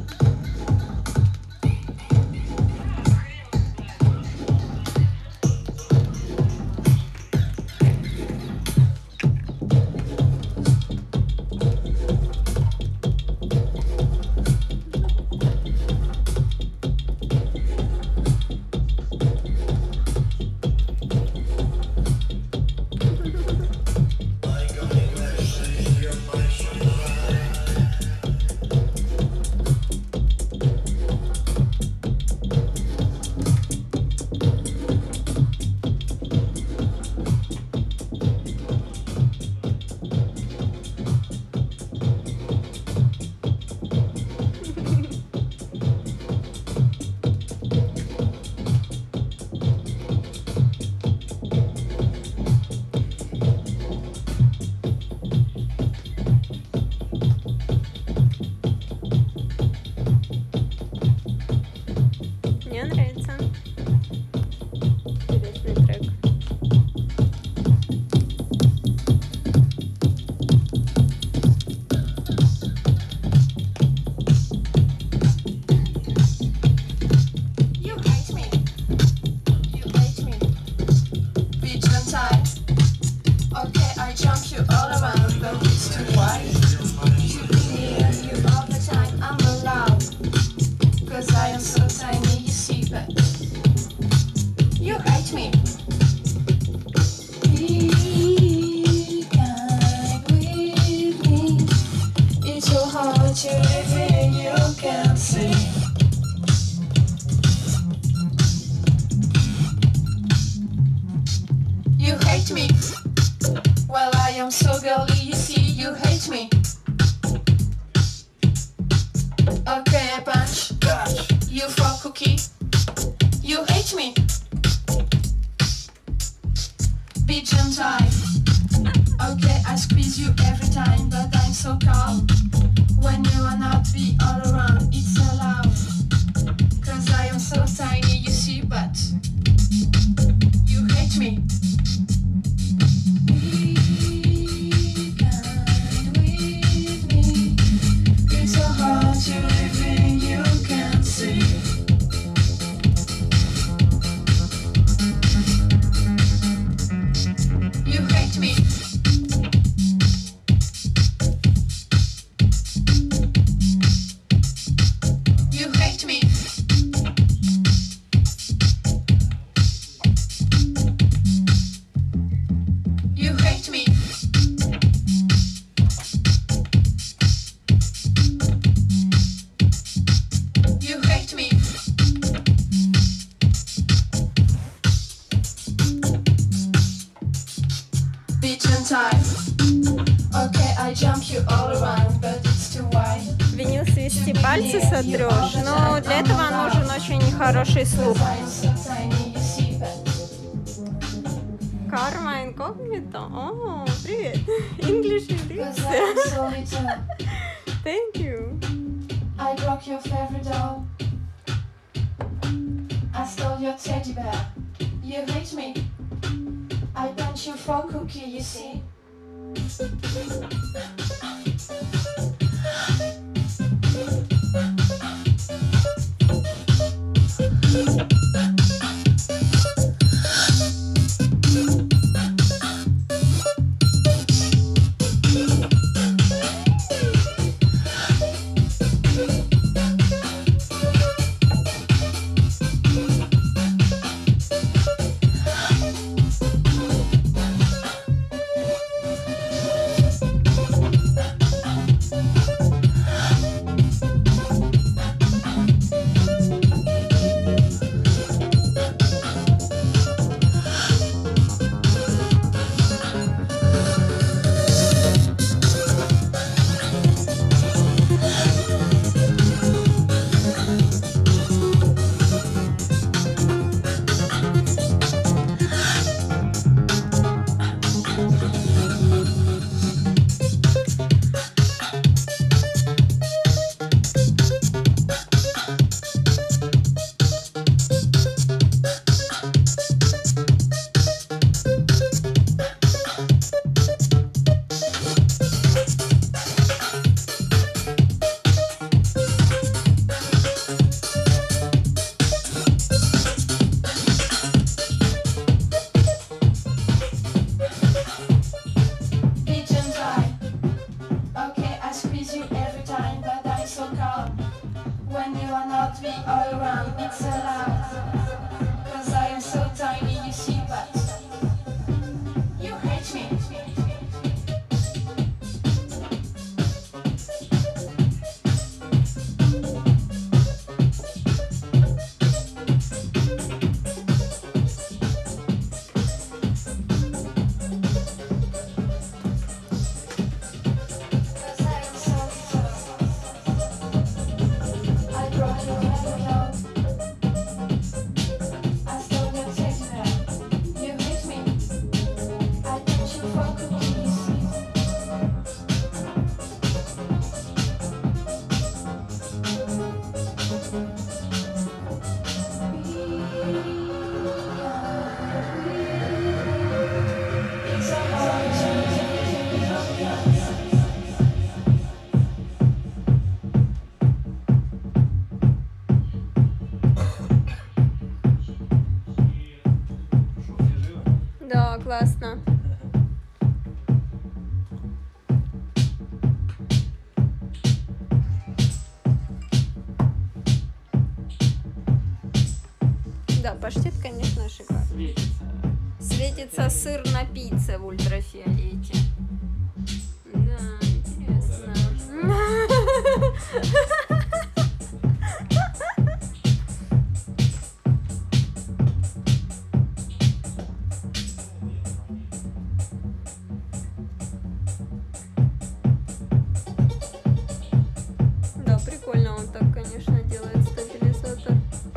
Мне нравится. Интересный трек. You hate me. You hate me. Bitch, I'm tired. Okay, I jump you all around, but it's too wide. You be near you all the time. I'm allowed. Cause I am so tiny, you see, but you hate me. Be kind with me. It's so hard to live in, you can't see. You hate me. Well, I am so girly, you see, you hate me. Okay, I punch. You for cookie. You hate me. Bitch, I'm tired. Okay, I squeeze you every time, but I'm so calm. When you are not be all around, it's allowed. Cause I am so tiny, you see, but you hate me. Be kind with me. It's so hard to live in, you can't see. You hate me. You hate me. You hate me. You hate me. Bitch, I'm tired. Okay, I jump you all around, but it's too wide. Винил свести пальцы сотрешь, но для этого нужен очень хороший слух. Cause I am so tiny, you see, but Карма инкогнито. О, привет. English cause I am лекция. so little. Thank you. I broke your favorite doll. I stole your teddy bear. You hate me. I punch you for cookie, you see. must be all around, it's allowed. Cause I am so tiny, you see, but you hate me. Да, классно. Да, паштет, конечно, шикарный. Светится. Светится сыр на пицце в ультрафиолете. Да, интересно. Да, прикольно он так, конечно, делает стабилизатор.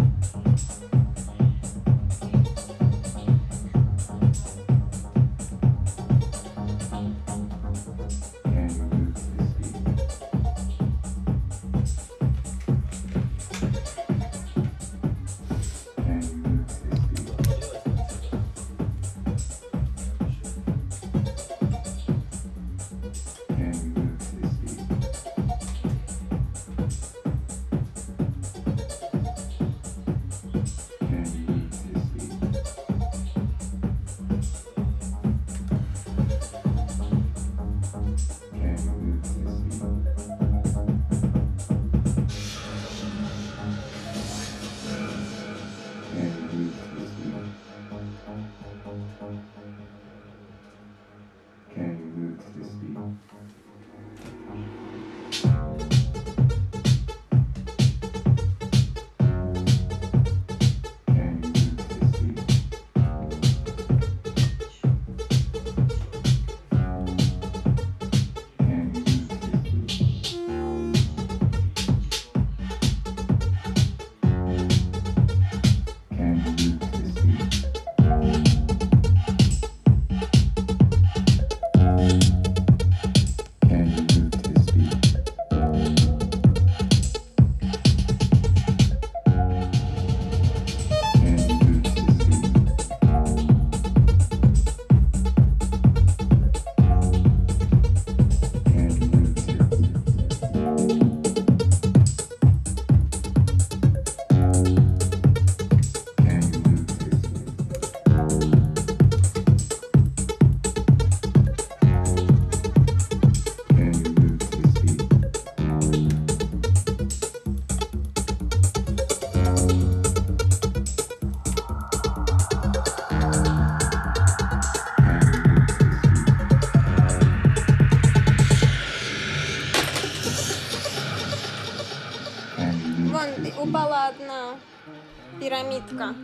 Вон упала одна пирамидка.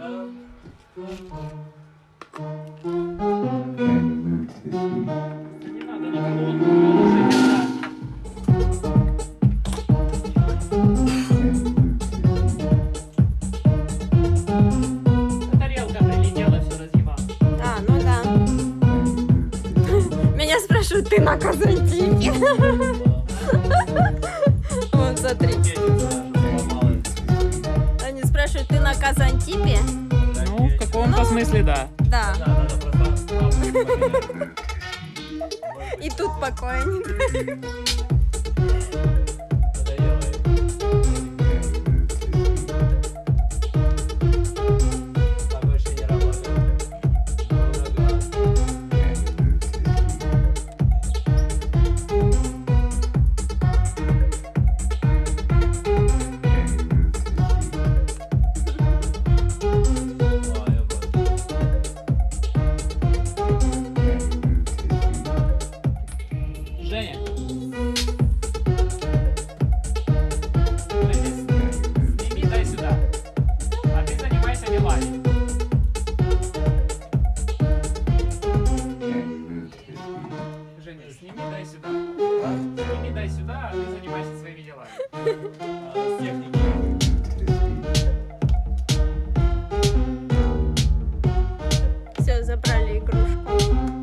Не надо никого, он уже держать. Тарелка прилетела, все разъебала. А, ну да. Меня спрашивают, ты на Казантипе? Вот, смотри. Они спрашивают, ты на Казантипе? Ну, в каком-то смысле, да. Да. Надо просто... И тут покойник. ты занимаешься своими делами. С техникой. Все, забрали игрушку.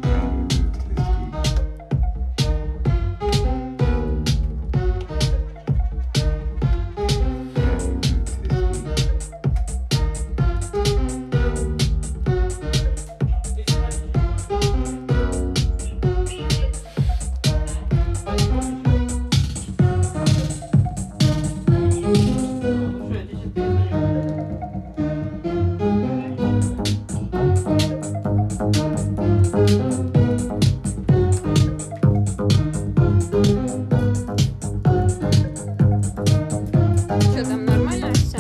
Что там, нормально все?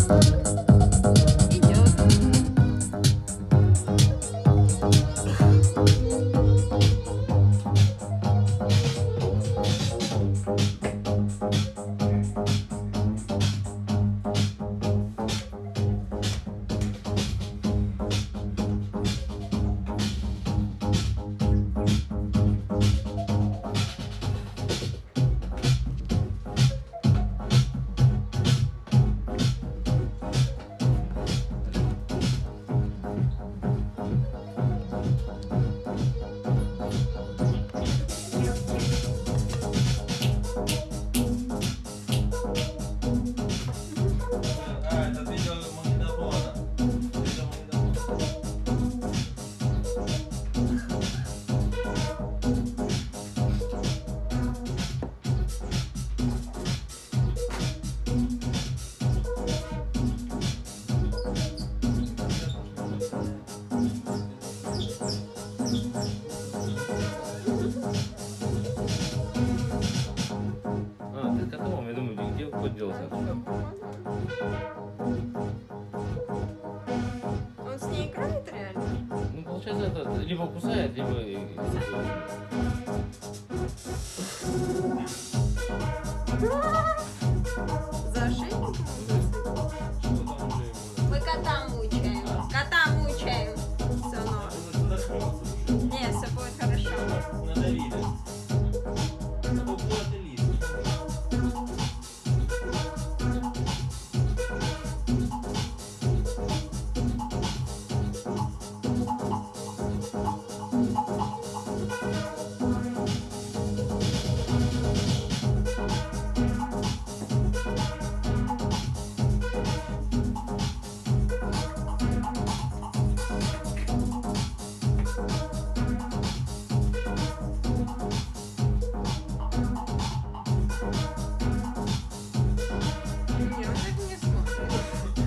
Идет. Это видео магнитофона. А, ты с котом, я думаю, где кот делся? Он с ней играет реально? Ну, получается, это либо кусает, либо... За ошейник? Мы кота мучаем. Кота мучаем. Все норм. Не, все будет хорошо. Надавили. Вот и лист. Не, он так не смотрит.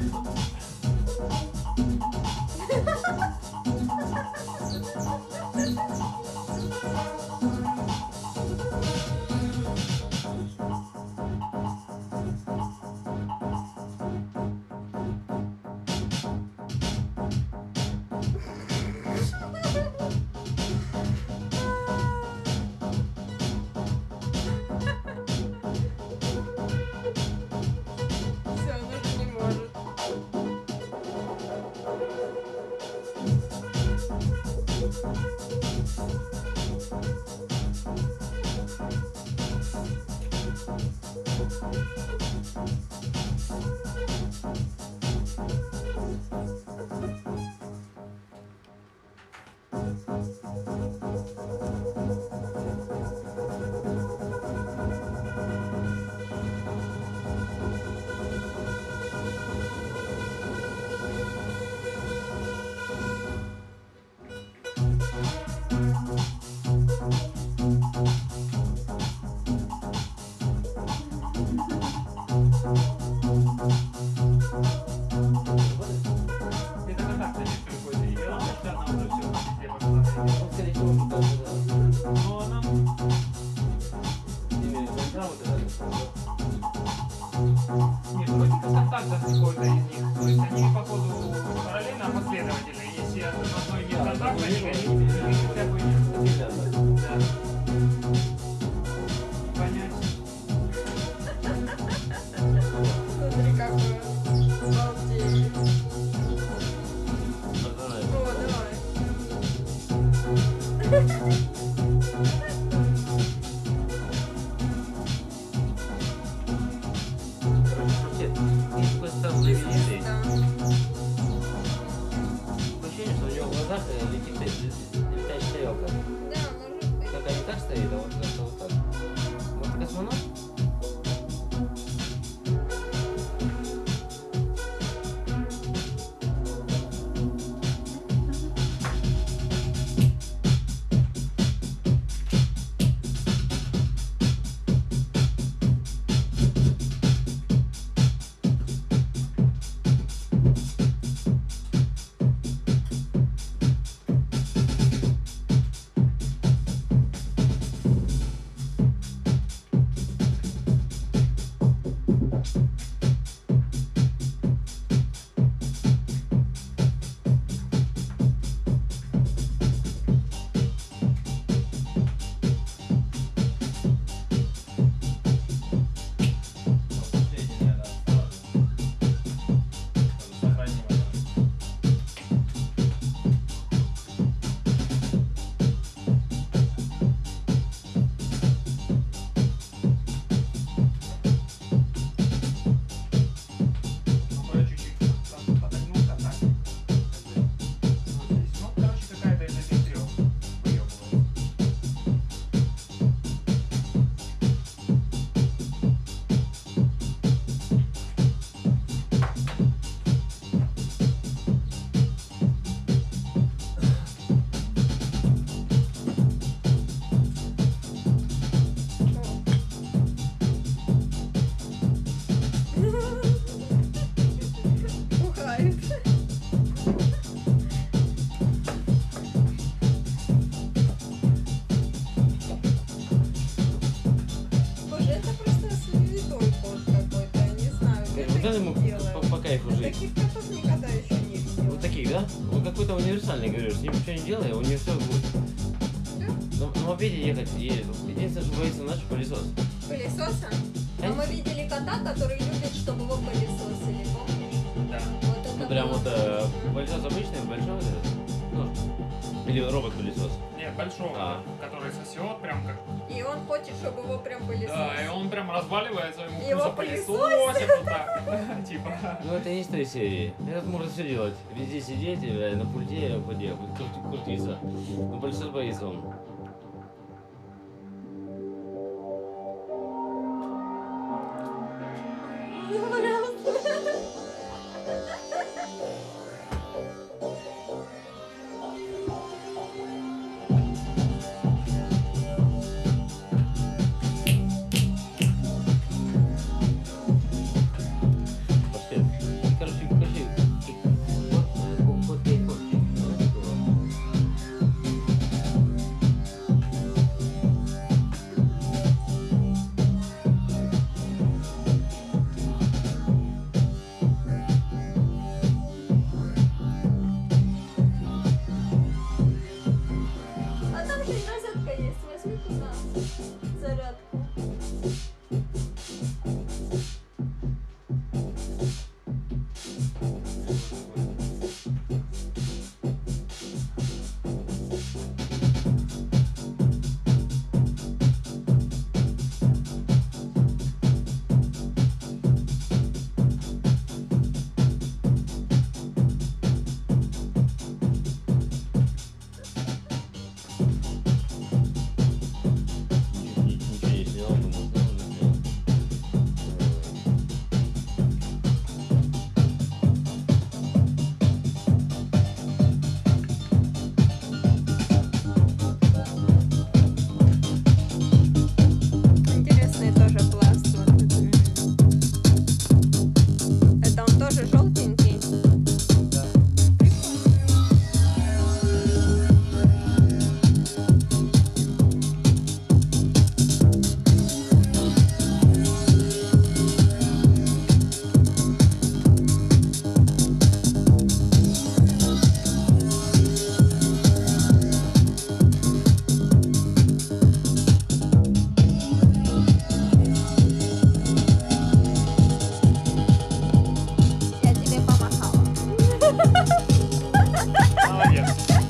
Все, он уже не может. Это контакты здесь какой-то. И лампочка, она уже все везде пошла. Скорее всего, что там... Но нам... Нет, вроде бы контактов какой-то из них. То есть они, походу, параллельно последовательны. Если одной нет контакта, они всякую нет. Да. Понять. Смотри, какой он. Обалдеть. О, давай. Это святой кот какой-то, я не знаю. Где Вот это таких ему делают? по кайфу жить. Таких котов никогда еще не видела. Вот таких, да? Он какой-то универсальный, говоришь, с ним ничего не делай, у него все будет. На мопеде ехать едет. Единственное, что боится наш пылесос. Пылесоса? А мы видели кота, который любит, чтобы его пылесосили, помнишь? Да. Вот это Ну прям было. вот пылесос обычный, большой вот этот. Ну, или робот-пылесос. Нет, большого, А. который сосет прям как... И он хочет, чтобы его прям пылесосили. Да, и он прям разваливается, ему Его запылесосит вот так. Типа. Ну это не из той серии. Этот может все делать. Везде сидеть, на пульте, где, крутиться. Но пылесос боится он. Пошли. Короче, вот кейфорчик. А там же и розетка есть, возьми туда зарядку. Ничего не снял, думал, что уже снял. Интересный тоже пласт. Вот. Это он тоже желтенький. Я тебе помахала. Молодец.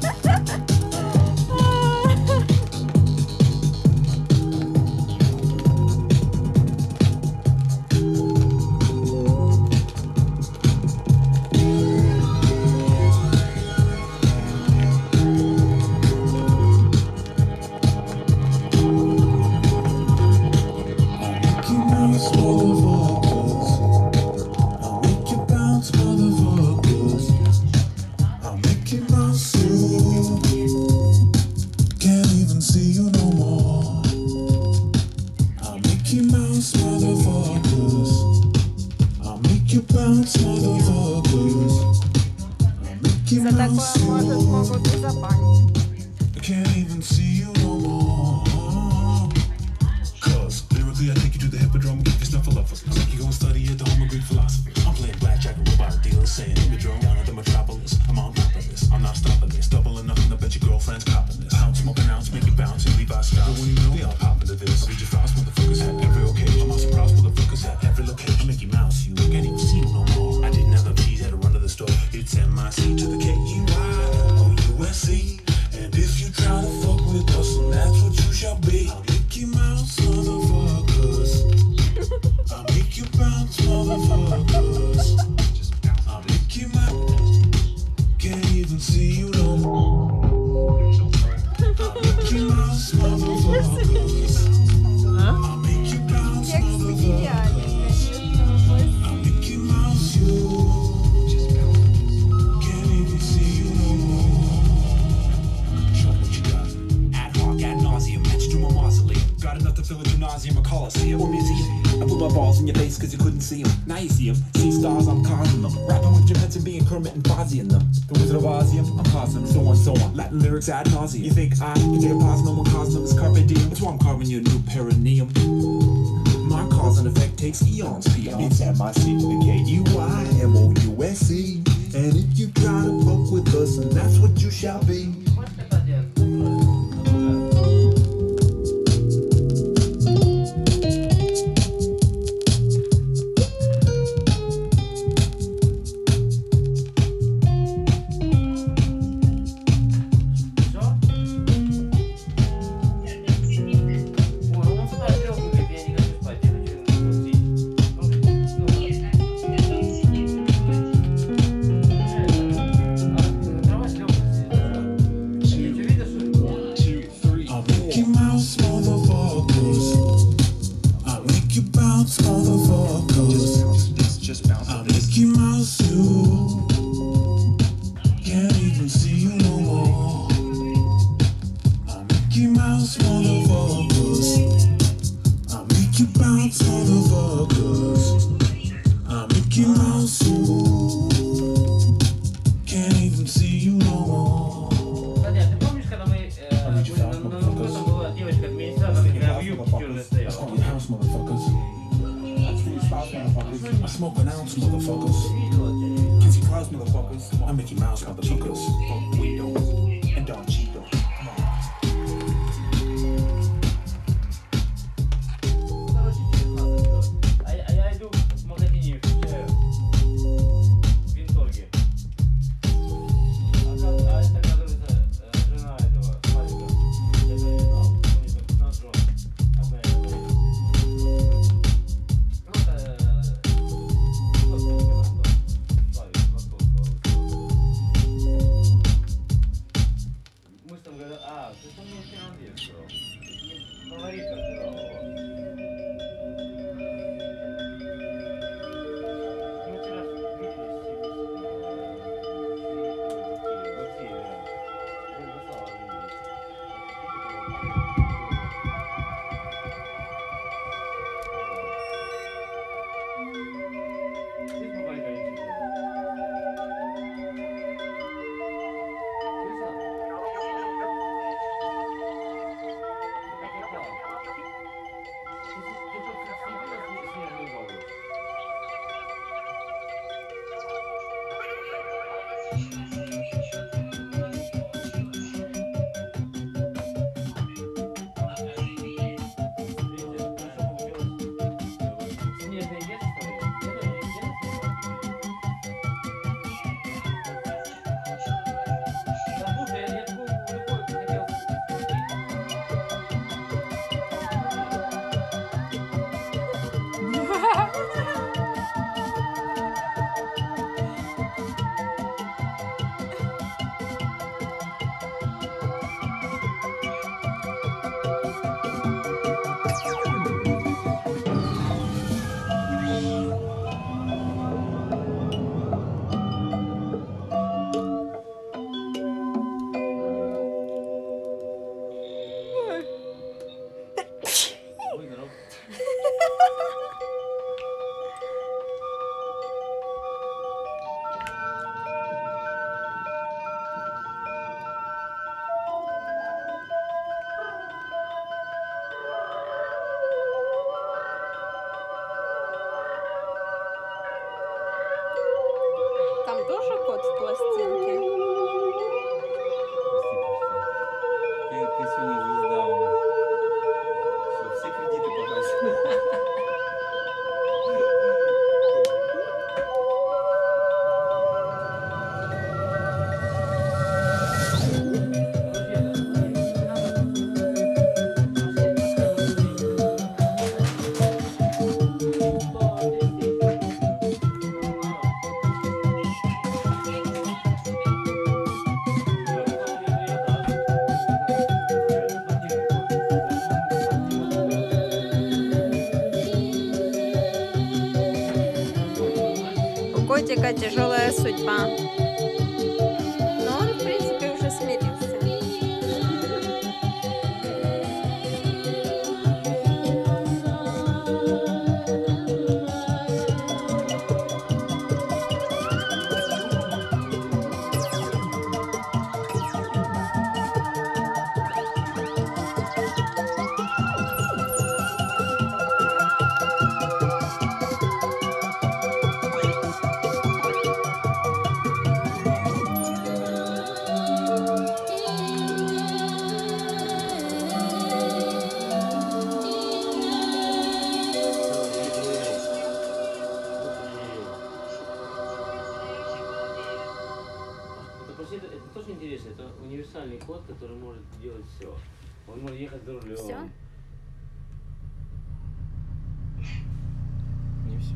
Mickey Mouse motherfuckers. I'll make you bounce, motherfuckers. I'll Mickey Mouse you. Can't even see you no more. I'll Mickey Mouse motherfuckers. I'll make you bounce, motherfuckers. I'll Mickey За Mouse такое может you. могут и запанить. I can't even see you no more. Cause lyrically I take you to the hippodrome, get your snuffleupagus. I make you go and study at the home of Greek philosophy. I'm playing blackjack and robot dealers, saying hippodrome down at the metropolis. I'm on top of this, I'm not stopping this. Double or nothing, I bet your girlfriend's copping this. Pound smoking ounce, make you bounce and leave our scouts. But when you know, we all pop into this. Read your files, motherfuckers at every occasion. I'm also proud, motherfuckers at every location. Mickey Mouse, you can't even see you no more. I didn't have no cheese, had to run to the store. It's MIC to the KEY on USC. And if you try to fuck with us, then that's what you shall be. I'll Mickey Mouse, motherfuckers. I'll make you bounce, motherfuckers. I'll Mickey Mouse. Can't even see you no more. I'll Mickey Mouse, motherfuckers. I'll make you bounce, Текст идеальный, motherfuckers. конечно. I'll Mickey Mouse you. Can't even see you no more. Show me what you got. Ad hoc, ad nauseum, etched to my mausoleum. Got enough to fill a gymnasium, a coliseum, or museum. I put my balls in your face cause you couldn't see them. Now you see them. See stars, I'm causing them. Rapping with Jim Henson, being Kermit and Fozzie in them. The Wizard of Ozium, I'm causing them. So on, so on. Latin lyrics ad nauseum. You think I can take a pause, no one causing them. It's carpe diem. That's why I'm carving you a new perineum. My cause and effect takes eons, peon. It's MICKEYMOUSE. And if you try to poke with us, and that's what you shall be. котика тяжелая судьба. Но он, в принципе, уже смирился. видишь, это универсальный кот, который может делать все. Он может ехать за рулем. Всё? Не все.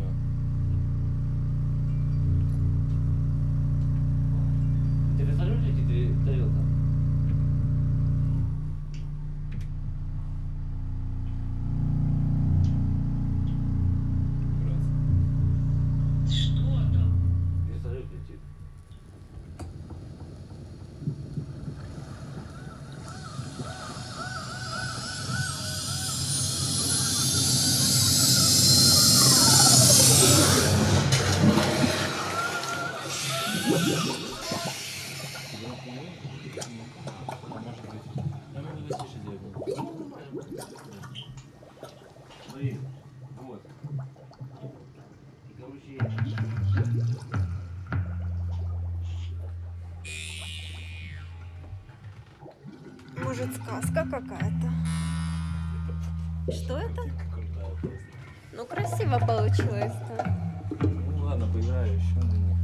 Тебе за руль летит тарелка? Вертолет летит. Смотри, вот. И, короче, Может, сказка какая-то? Что это? Ну, красиво получилось-то. Ну ладно, поиграю еще на них.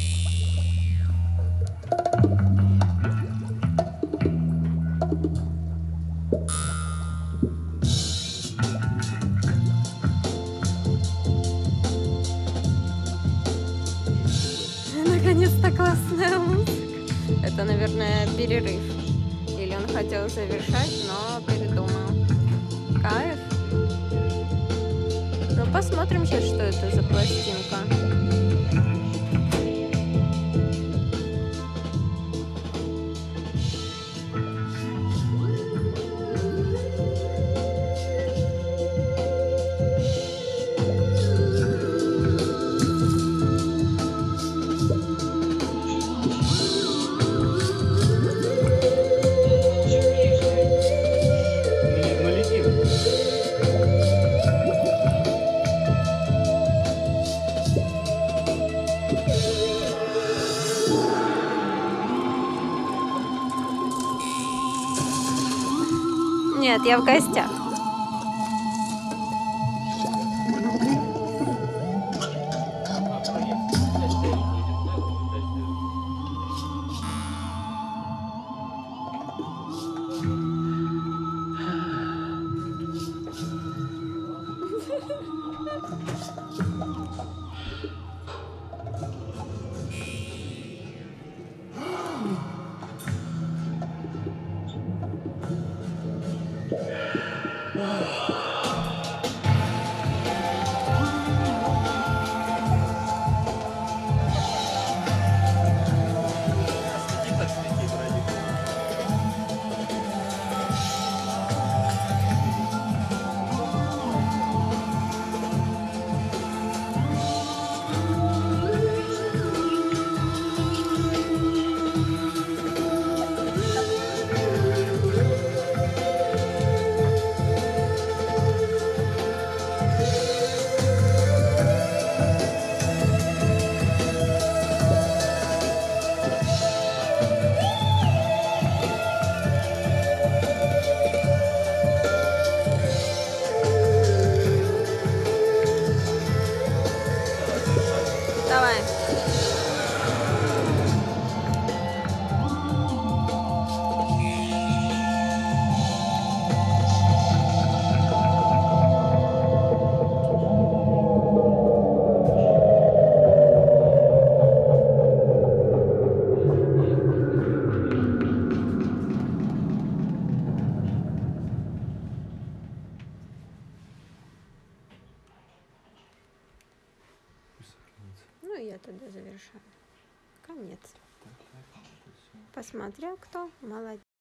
Наконец-то классная музыка. Это, наверное, перерыв. Или он хотел завершать, но передумал. Кайф. Ну, посмотрим сейчас, что это за пластинка. ну летим. Нет, я в гостях. Давай. Ну, я тогда завершаю. Конец. Посмотрел, кто молодец.